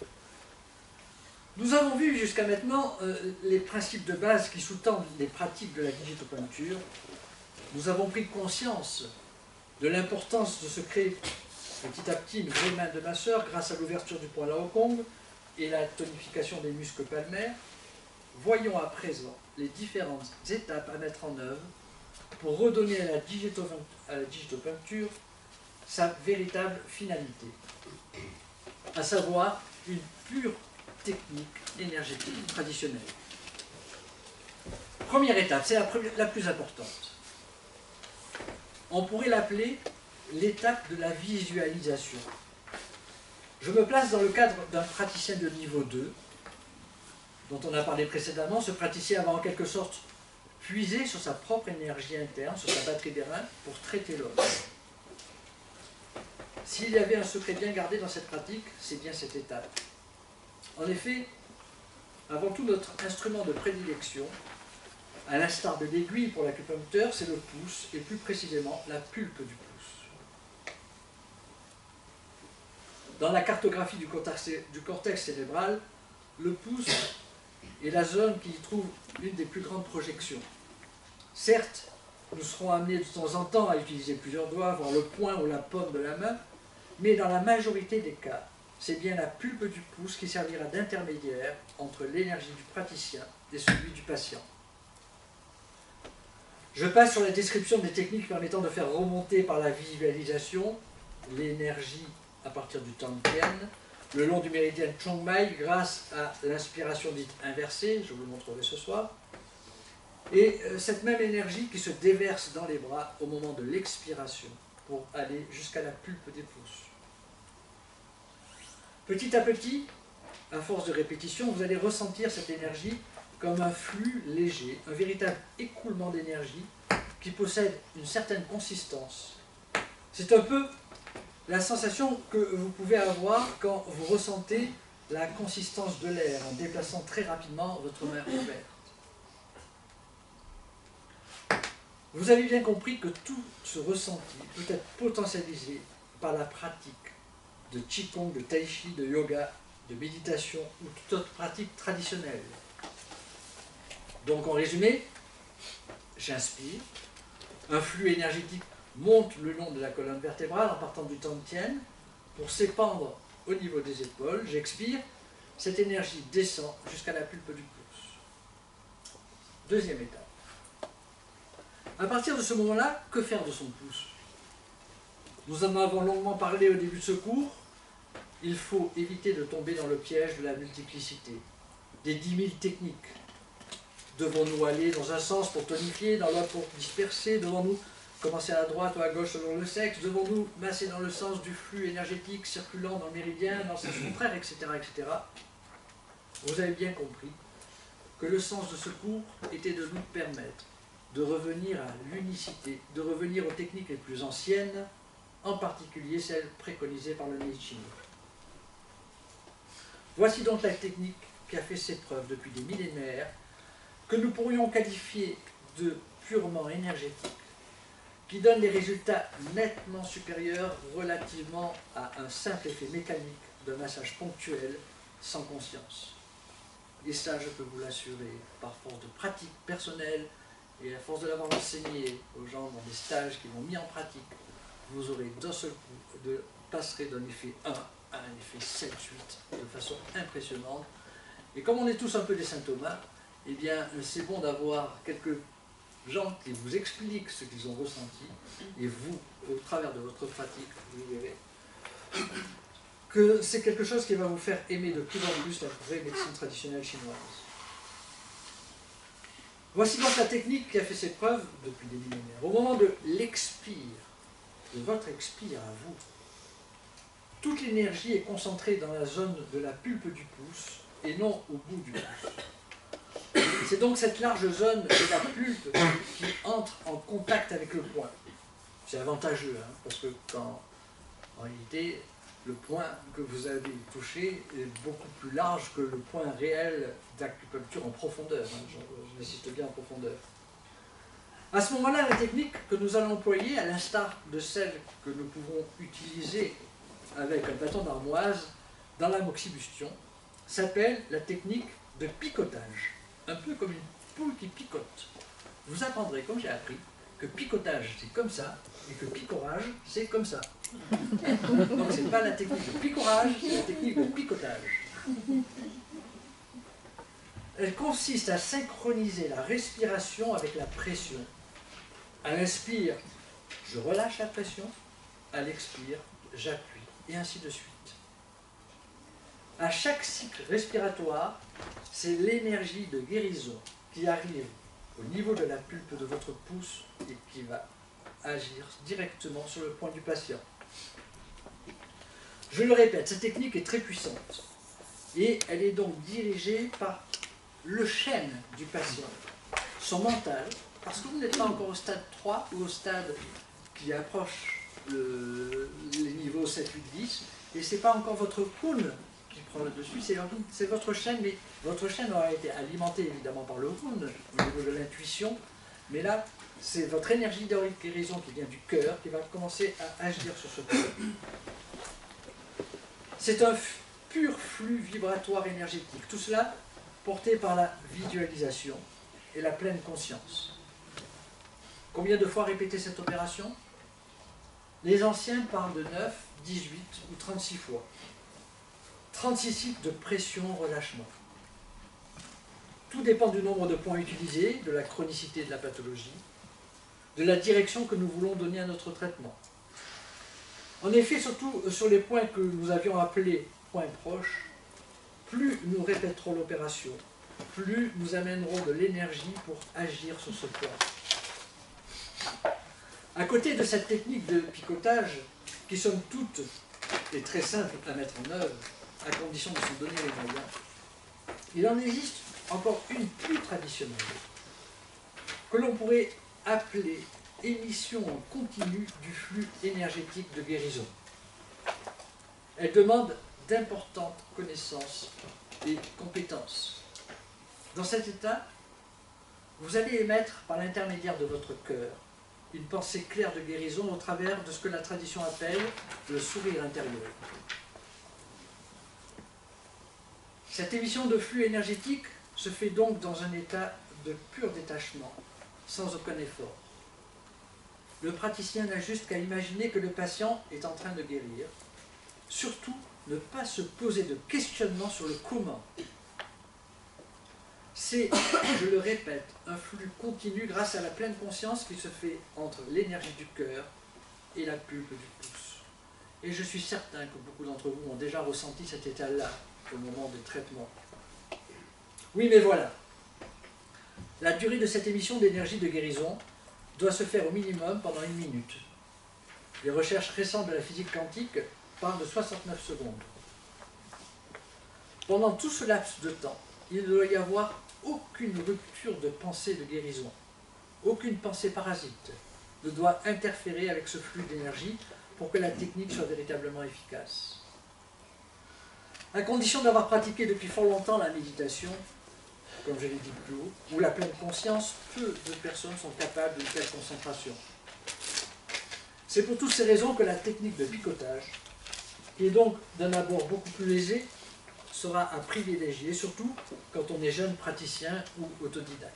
nous avons vu jusqu'à maintenant euh, les principes de base qui sous-tendent les pratiques de la digitopuncture. Nous avons pris conscience de l'importance de se créer petit à petit une vraie main de masseur grâce à l'ouverture du point Laocoong et la tonification des muscles palmaires. Voyons à présent les différentes étapes à mettre en œuvre pour redonner à la digitopuncture sa véritable finalité, à savoir une pure technique énergétique traditionnelle. Première étape, c'est la, la plus importante. On pourrait l'appeler l'étape de la visualisation. Je me place dans le cadre d'un praticien de niveau deux, dont on a parlé précédemment. Ce praticien va en quelque sorte puiser sur sa propre énergie interne, sur sa batterie des reins, pour traiter l'homme. S'il y avait un secret bien gardé dans cette pratique, c'est bien cette étape. En effet, avant tout, notre instrument de prédilection, à l'instar de l'aiguille pour l'acupuncteur, c'est le pouce, et plus précisément la pulpe du pouce. Dans la cartographie du cortex, du cortex cérébral, le pouce est la zone qui y trouve l'une des plus grandes projections. Certes, nous serons amenés de temps en temps à utiliser plusieurs doigts, voire le poing ou la paume de la main, mais dans la majorité des cas, c'est bien la pulpe du pouce qui servira d'intermédiaire entre l'énergie du praticien et celui du patient. Je passe sur la description des techniques permettant de faire remonter par la visualisation l'énergie à partir du Tantien le long du méridien Chong Mai grâce à l'inspiration dite inversée, je vous le montrerai ce soir, et cette même énergie qui se déverse dans les bras au moment de l'expiration pour aller jusqu'à la pulpe des pouces. Petit à petit, à force de répétition, vous allez ressentir cette énergie comme un flux léger, un véritable écoulement d'énergie qui possède une certaine consistance. C'est un peu la sensation que vous pouvez avoir quand vous ressentez la consistance de l'air en déplaçant très rapidement votre main ouverte. Vous avez bien compris que tout ce ressenti peut être potentialisé par la pratique de Qigong, de Tai Chi, de yoga, de méditation ou toute autre pratique traditionnelle. Donc en résumé, j'inspire, un flux énergétique monte le long de la colonne vertébrale en partant du Tantien pour s'épandre au niveau des épaules. J'expire, cette énergie descend jusqu'à la pulpe du pouce. Deuxième étape. À partir de ce moment-là, que faire de son pouce? Nous en avons longuement parlé au début de ce cours. Il faut éviter de tomber dans le piège de la multiplicité, des dix mille techniques. Devons-nous aller dans un sens pour tonifier, dans l'autre pour disperser? Devons-nous commencer à droite ou à gauche selon le sexe? Devons-nous masser dans le sens du flux énergétique circulant dans le méridien, dans le sens contraire, et cetera, et cetera. Vous avez bien compris que le sens de ce cours était de nous permettre de revenir à l'unicité, de revenir aux techniques les plus anciennes, en particulier celles préconisées par le Meiji. Voici donc la technique qui a fait ses preuves depuis des millénaires, que nous pourrions qualifier de purement énergétique, qui donne des résultats nettement supérieurs relativement à un simple effet mécanique de massage ponctuel sans conscience. Et ça, je peux vous l'assurer, par force de pratique personnelle et à force de l'avoir enseigné aux gens dans des stages qui l'ont mis en pratique, vous aurez d'un seul coup, de, passerez d'un effet un à un effet sept huit de façon impressionnante. Et comme on est tous un peu des saint Thomas, eh bien, c'est bon d'avoir quelques gens qui vous expliquent ce qu'ils ont ressenti, et vous, au travers de votre pratique, vous verrez que c'est quelque chose qui va vous faire aimer de plus en plus la vraie médecine traditionnelle chinoise. Voici donc la technique qui a fait ses preuves depuis des millénaires. Au moment de l'expire, de votre expire à vous, toute l'énergie est concentrée dans la zone de la pulpe du pouce et non au bout du pouce. C'est donc cette large zone de la pulpe qui entre en contact avec le poing. C'est avantageux, hein, parce que quand, en réalité, le point que vous avez touché est beaucoup plus large que le point réel d'acupuncture en profondeur. Hein, j'insiste bien en profondeur. À ce moment-là, la technique que nous allons employer, à l'instar de celle que nous pouvons utiliser avec un bâton d'armoise dans la moxibustion, s'appelle la technique de picotage. Un peu comme une poule qui picote. Vous apprendrez, comme j'ai appris, que picotage c'est comme ça, et que picorage c'est comme ça. Donc ce n'est pas la technique de picorage, c'est la technique de picotage. Elle consiste à synchroniser la respiration avec la pression. À l'inspire, je relâche la pression, à l'expire, j'appuie, et ainsi de suite. À chaque cycle respiratoire, c'est l'énergie de guérison qui arrive au niveau de la pulpe de votre pouce et qui va agir directement sur le poing du patient. Je le répète, cette technique est très puissante et elle est donc dirigée par le chêne du patient, son mental, parce que vous n'êtes pas encore au stade trois ou au stade qui approche le, les niveaux sept, huit, dix, et ce n'est pas encore votre kun qui prend le dessus, c'est votre chêne, mais votre chêne aura été alimenté évidemment par le kun, au niveau de l'intuition, mais là, c'est votre énergie de guérison qui vient du cœur qui va commencer à agir sur ce point. C'est un pur flux vibratoire énergétique, tout cela porté par la visualisation et la pleine conscience. Combien de fois répéter cette opération? Les anciens parlent de neuf, dix-huit ou trente-six fois. trente-six cycles de pression-relâchement. Tout dépend du nombre de points utilisés, de la chronicité de la pathologie, de la direction que nous voulons donner à notre traitement. En effet, surtout sur les points que nous avions appelés point proche, plus nous répéterons l'opération, plus nous amènerons de l'énergie pour agir sur ce point. À côté de cette technique de picotage, qui somme toute est très simple à mettre en œuvre, à condition de s'en donner les moyens, il en existe encore une plus traditionnelle, que l'on pourrait appeler émission en continu du flux énergétique de guérison. Elle demande d'importantes connaissances et compétences. Dans cet état, vous allez émettre par l'intermédiaire de votre cœur une pensée claire de guérison au travers de ce que la tradition appelle le sourire intérieur. Cette émission de flux énergétique se fait donc dans un état de pur détachement, sans aucun effort. Le praticien n'a juste qu'à imaginer que le patient est en train de guérir. Surtout, ne pas se poser de questionnement sur le comment. C'est, je le répète, un flux continu grâce à la pleine conscience qui se fait entre l'énergie du cœur et la pulpe du pouce. Et je suis certain que beaucoup d'entre vous ont déjà ressenti cet état-là au moment des traitements. Oui, mais voilà. La durée de cette émission d'énergie de guérison doit se faire au minimum pendant une minute. Les recherches récentes de la physique quantique parlent de soixante-neuf secondes. Pendant tout ce laps de temps, il ne doit y avoir aucune rupture de pensée de guérison. Aucune pensée parasite ne doit interférer avec ce flux d'énergie pour que la technique soit véritablement efficace. À condition d'avoir pratiqué depuis fort longtemps la méditation, comme je l'ai dit plus haut, où la pleine conscience, peu de personnes sont capables d'une telle concentration. C'est pour toutes ces raisons que la technique de picotage, qui est donc d'un abord beaucoup plus aisée, sera à privilégier, surtout quand on est jeune praticien ou autodidacte.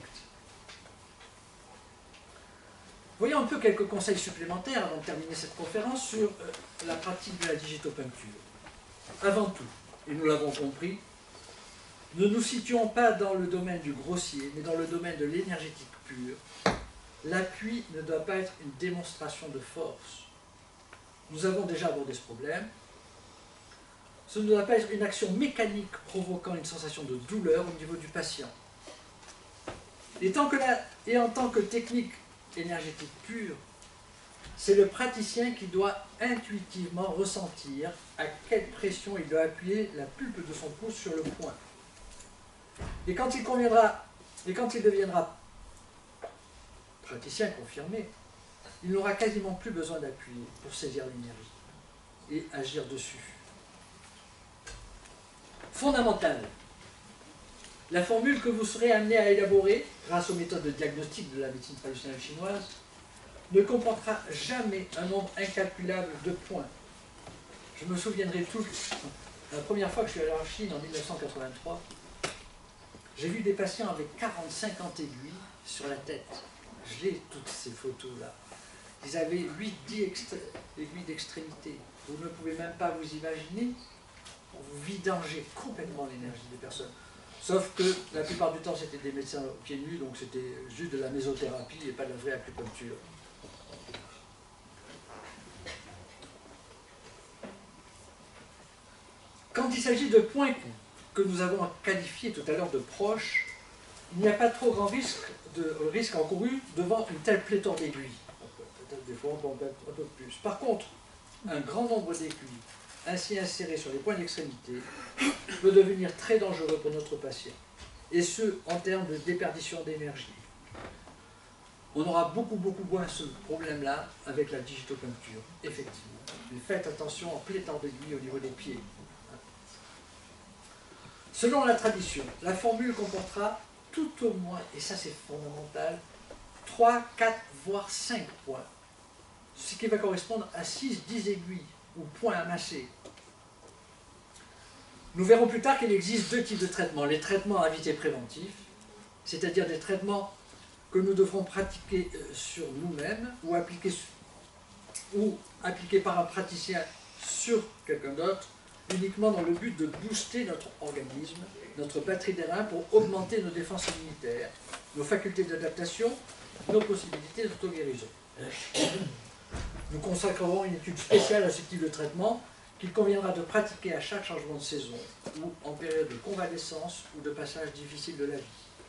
Voyons un peu quelques conseils supplémentaires avant de terminer cette conférence sur euh, la pratique de la digitopuncture. Avant tout, et nous l'avons compris, ne nous situons pas dans le domaine du grossier, mais dans le domaine de l'énergétique pure. L'appui ne doit pas être une démonstration de force. Nous avons déjà abordé ce problème. Ce ne doit pas être une action mécanique provoquant une sensation de douleur au niveau du patient. Et, tant que la, et en tant que technique énergétique pure, c'est le praticien qui doit intuitivement ressentir à quelle pression il doit appuyer la pulpe de son pouce sur le point. Et quand il conviendra, et quand il deviendra praticien confirmé, il n'aura quasiment plus besoin d'appuyer pour saisir l'énergie et agir dessus. Fondamental. La formule que vous serez amené à élaborer, grâce aux méthodes de diagnostic de la médecine traditionnelle chinoise, ne comportera jamais un nombre incalculable de points. Je me souviendrai tout, la première fois que je suis allé en Chine en mille neuf cent quatre-vingt-trois, j'ai vu des patients avec quarante à cinquante aiguilles sur la tête. J'ai toutes ces photos-là. Ils avaient huit à dix aiguilles d'extrémité. Vous ne pouvez même pas vous imaginer, vous vidangez complètement l'énergie des personnes. Sauf que la plupart du temps, c'était des médecins pieds nus, donc c'était juste de la mésothérapie et pas de la vraie acupuncture. Quand il s'agit de points que nous avons qualifiés tout à l'heure de proches, il n'y a pas trop grand risque, de, risque encouru devant une telle pléthore d'aiguilles. Peut-être des fois on peut en mettre un peu plus. Par contre, un grand nombre d'aiguilles ainsi insérées sur les points d'extrémité peut devenir très dangereux pour notre patient, et ce, en termes de déperdition d'énergie. On aura beaucoup, beaucoup moins ce problème-là avec la digitopuncture, effectivement. Mais faites attention en pléthore d'aiguilles au niveau des pieds. Selon la tradition, la formule comportera tout au moins, et ça c'est fondamental, trois, quatre, voire cinq points, ce qui va correspondre à six à dix aiguilles ou points à masser. Nous verrons plus tard qu'il existe deux types de traitements. Les traitements à visée préventive, c'est-à-dire des traitements que nous devrons pratiquer sur nous-mêmes ou appliquer, ou appliquer par un praticien sur quelqu'un d'autre, uniquement dans le but de booster notre organisme, notre batterie des reins pour augmenter nos défenses immunitaires, nos facultés d'adaptation, nos possibilités d'auto-guérison. Nous consacrerons une étude spéciale à ce type de traitement qu'il conviendra de pratiquer à chaque changement de saison ou en période de convalescence ou de passage difficile de la vie.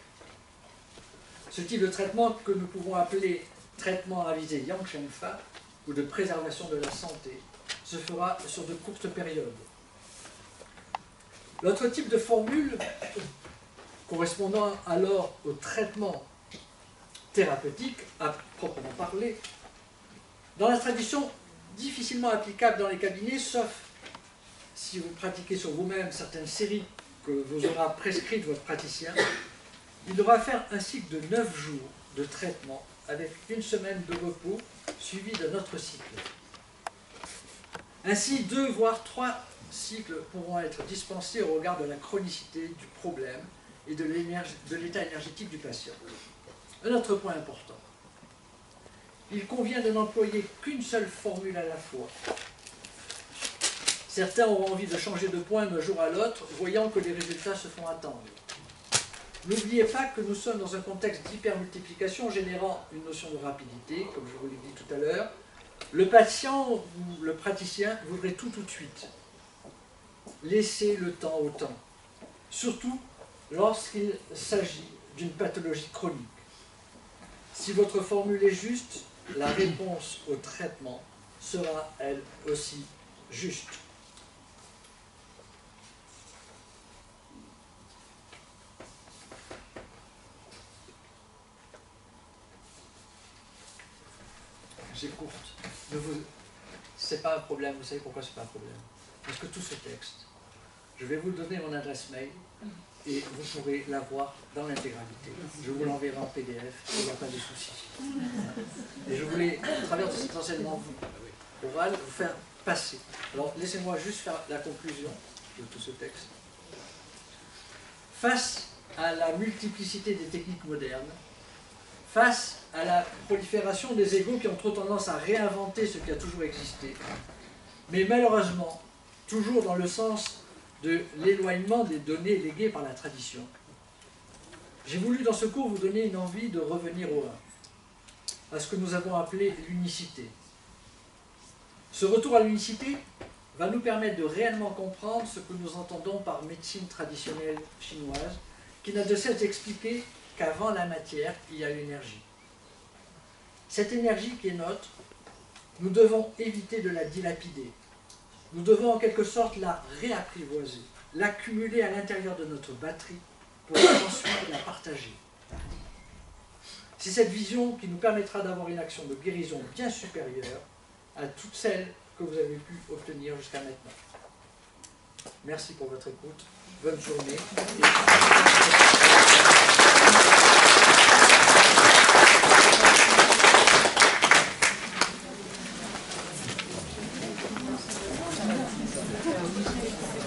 Ce type de traitement que nous pouvons appeler traitement à visée Yang Shen Fa ou de préservation de la santé se fera sur de courtes périodes. L'autre type de formule, correspondant alors au traitement thérapeutique à proprement parler, dans la tradition difficilement applicable dans les cabinets, sauf si vous pratiquez sur vous-même certaines séries que vous aura prescrites votre praticien, il devra faire un cycle de neuf jours de traitement avec une semaine de repos suivi d'un autre cycle. Ainsi, deux voire trois cycles pourront être dispensés au regard de la chronicité du problème et de l'état énergétique du patient. Un autre point important. Il convient de n'employer qu'une seule formule à la fois. Certains auront envie de changer de point d'un jour à l'autre, voyant que les résultats se font attendre. N'oubliez pas que nous sommes dans un contexte d'hypermultiplication générant une notion de rapidité, comme je vous l'ai dit tout à l'heure. Le patient ou le praticien voudrait tout tout de suite. Laissez le temps au temps, surtout lorsqu'il s'agit d'une pathologie chronique. Si votre formule est juste, la réponse au traitement sera elle aussi juste. J'ai courte. Vous... C'est pas un problème, vous savez pourquoi c'est pas un problème? Parce que tout ce texte, je vais vous donner mon adresse mail et vous pourrez l'avoir dans l'intégralité. Je vous l'enverrai en P D F, il n'y a pas de souci. Et je voulais, à travers cet enseignement oral, vous faire passer. Alors, laissez-moi juste faire la conclusion de tout ce texte. Face à la multiplicité des techniques modernes, face à la prolifération des égos qui ont trop tendance à réinventer ce qui a toujours existé, mais malheureusement, toujours dans le sens de l'éloignement des données léguées par la tradition. J'ai voulu dans ce cours vous donner une envie de revenir au un, à ce que nous avons appelé l'unicité. Ce retour à l'unicité va nous permettre de réellement comprendre ce que nous entendons par médecine traditionnelle chinoise, qui n'a de cesse d'expliquer qu'avant la matière, il y a l'énergie. Cette énergie qui est nôtre, nous devons éviter de la dilapider. Nous devons en quelque sorte la réapprivoiser, l'accumuler à l'intérieur de notre batterie pour ensuite la partager. C'est cette vision qui nous permettra d'avoir une action de guérison bien supérieure à toutes celles que vous avez pu obtenir jusqu'à maintenant. Merci pour votre écoute. Bonne journée. Et...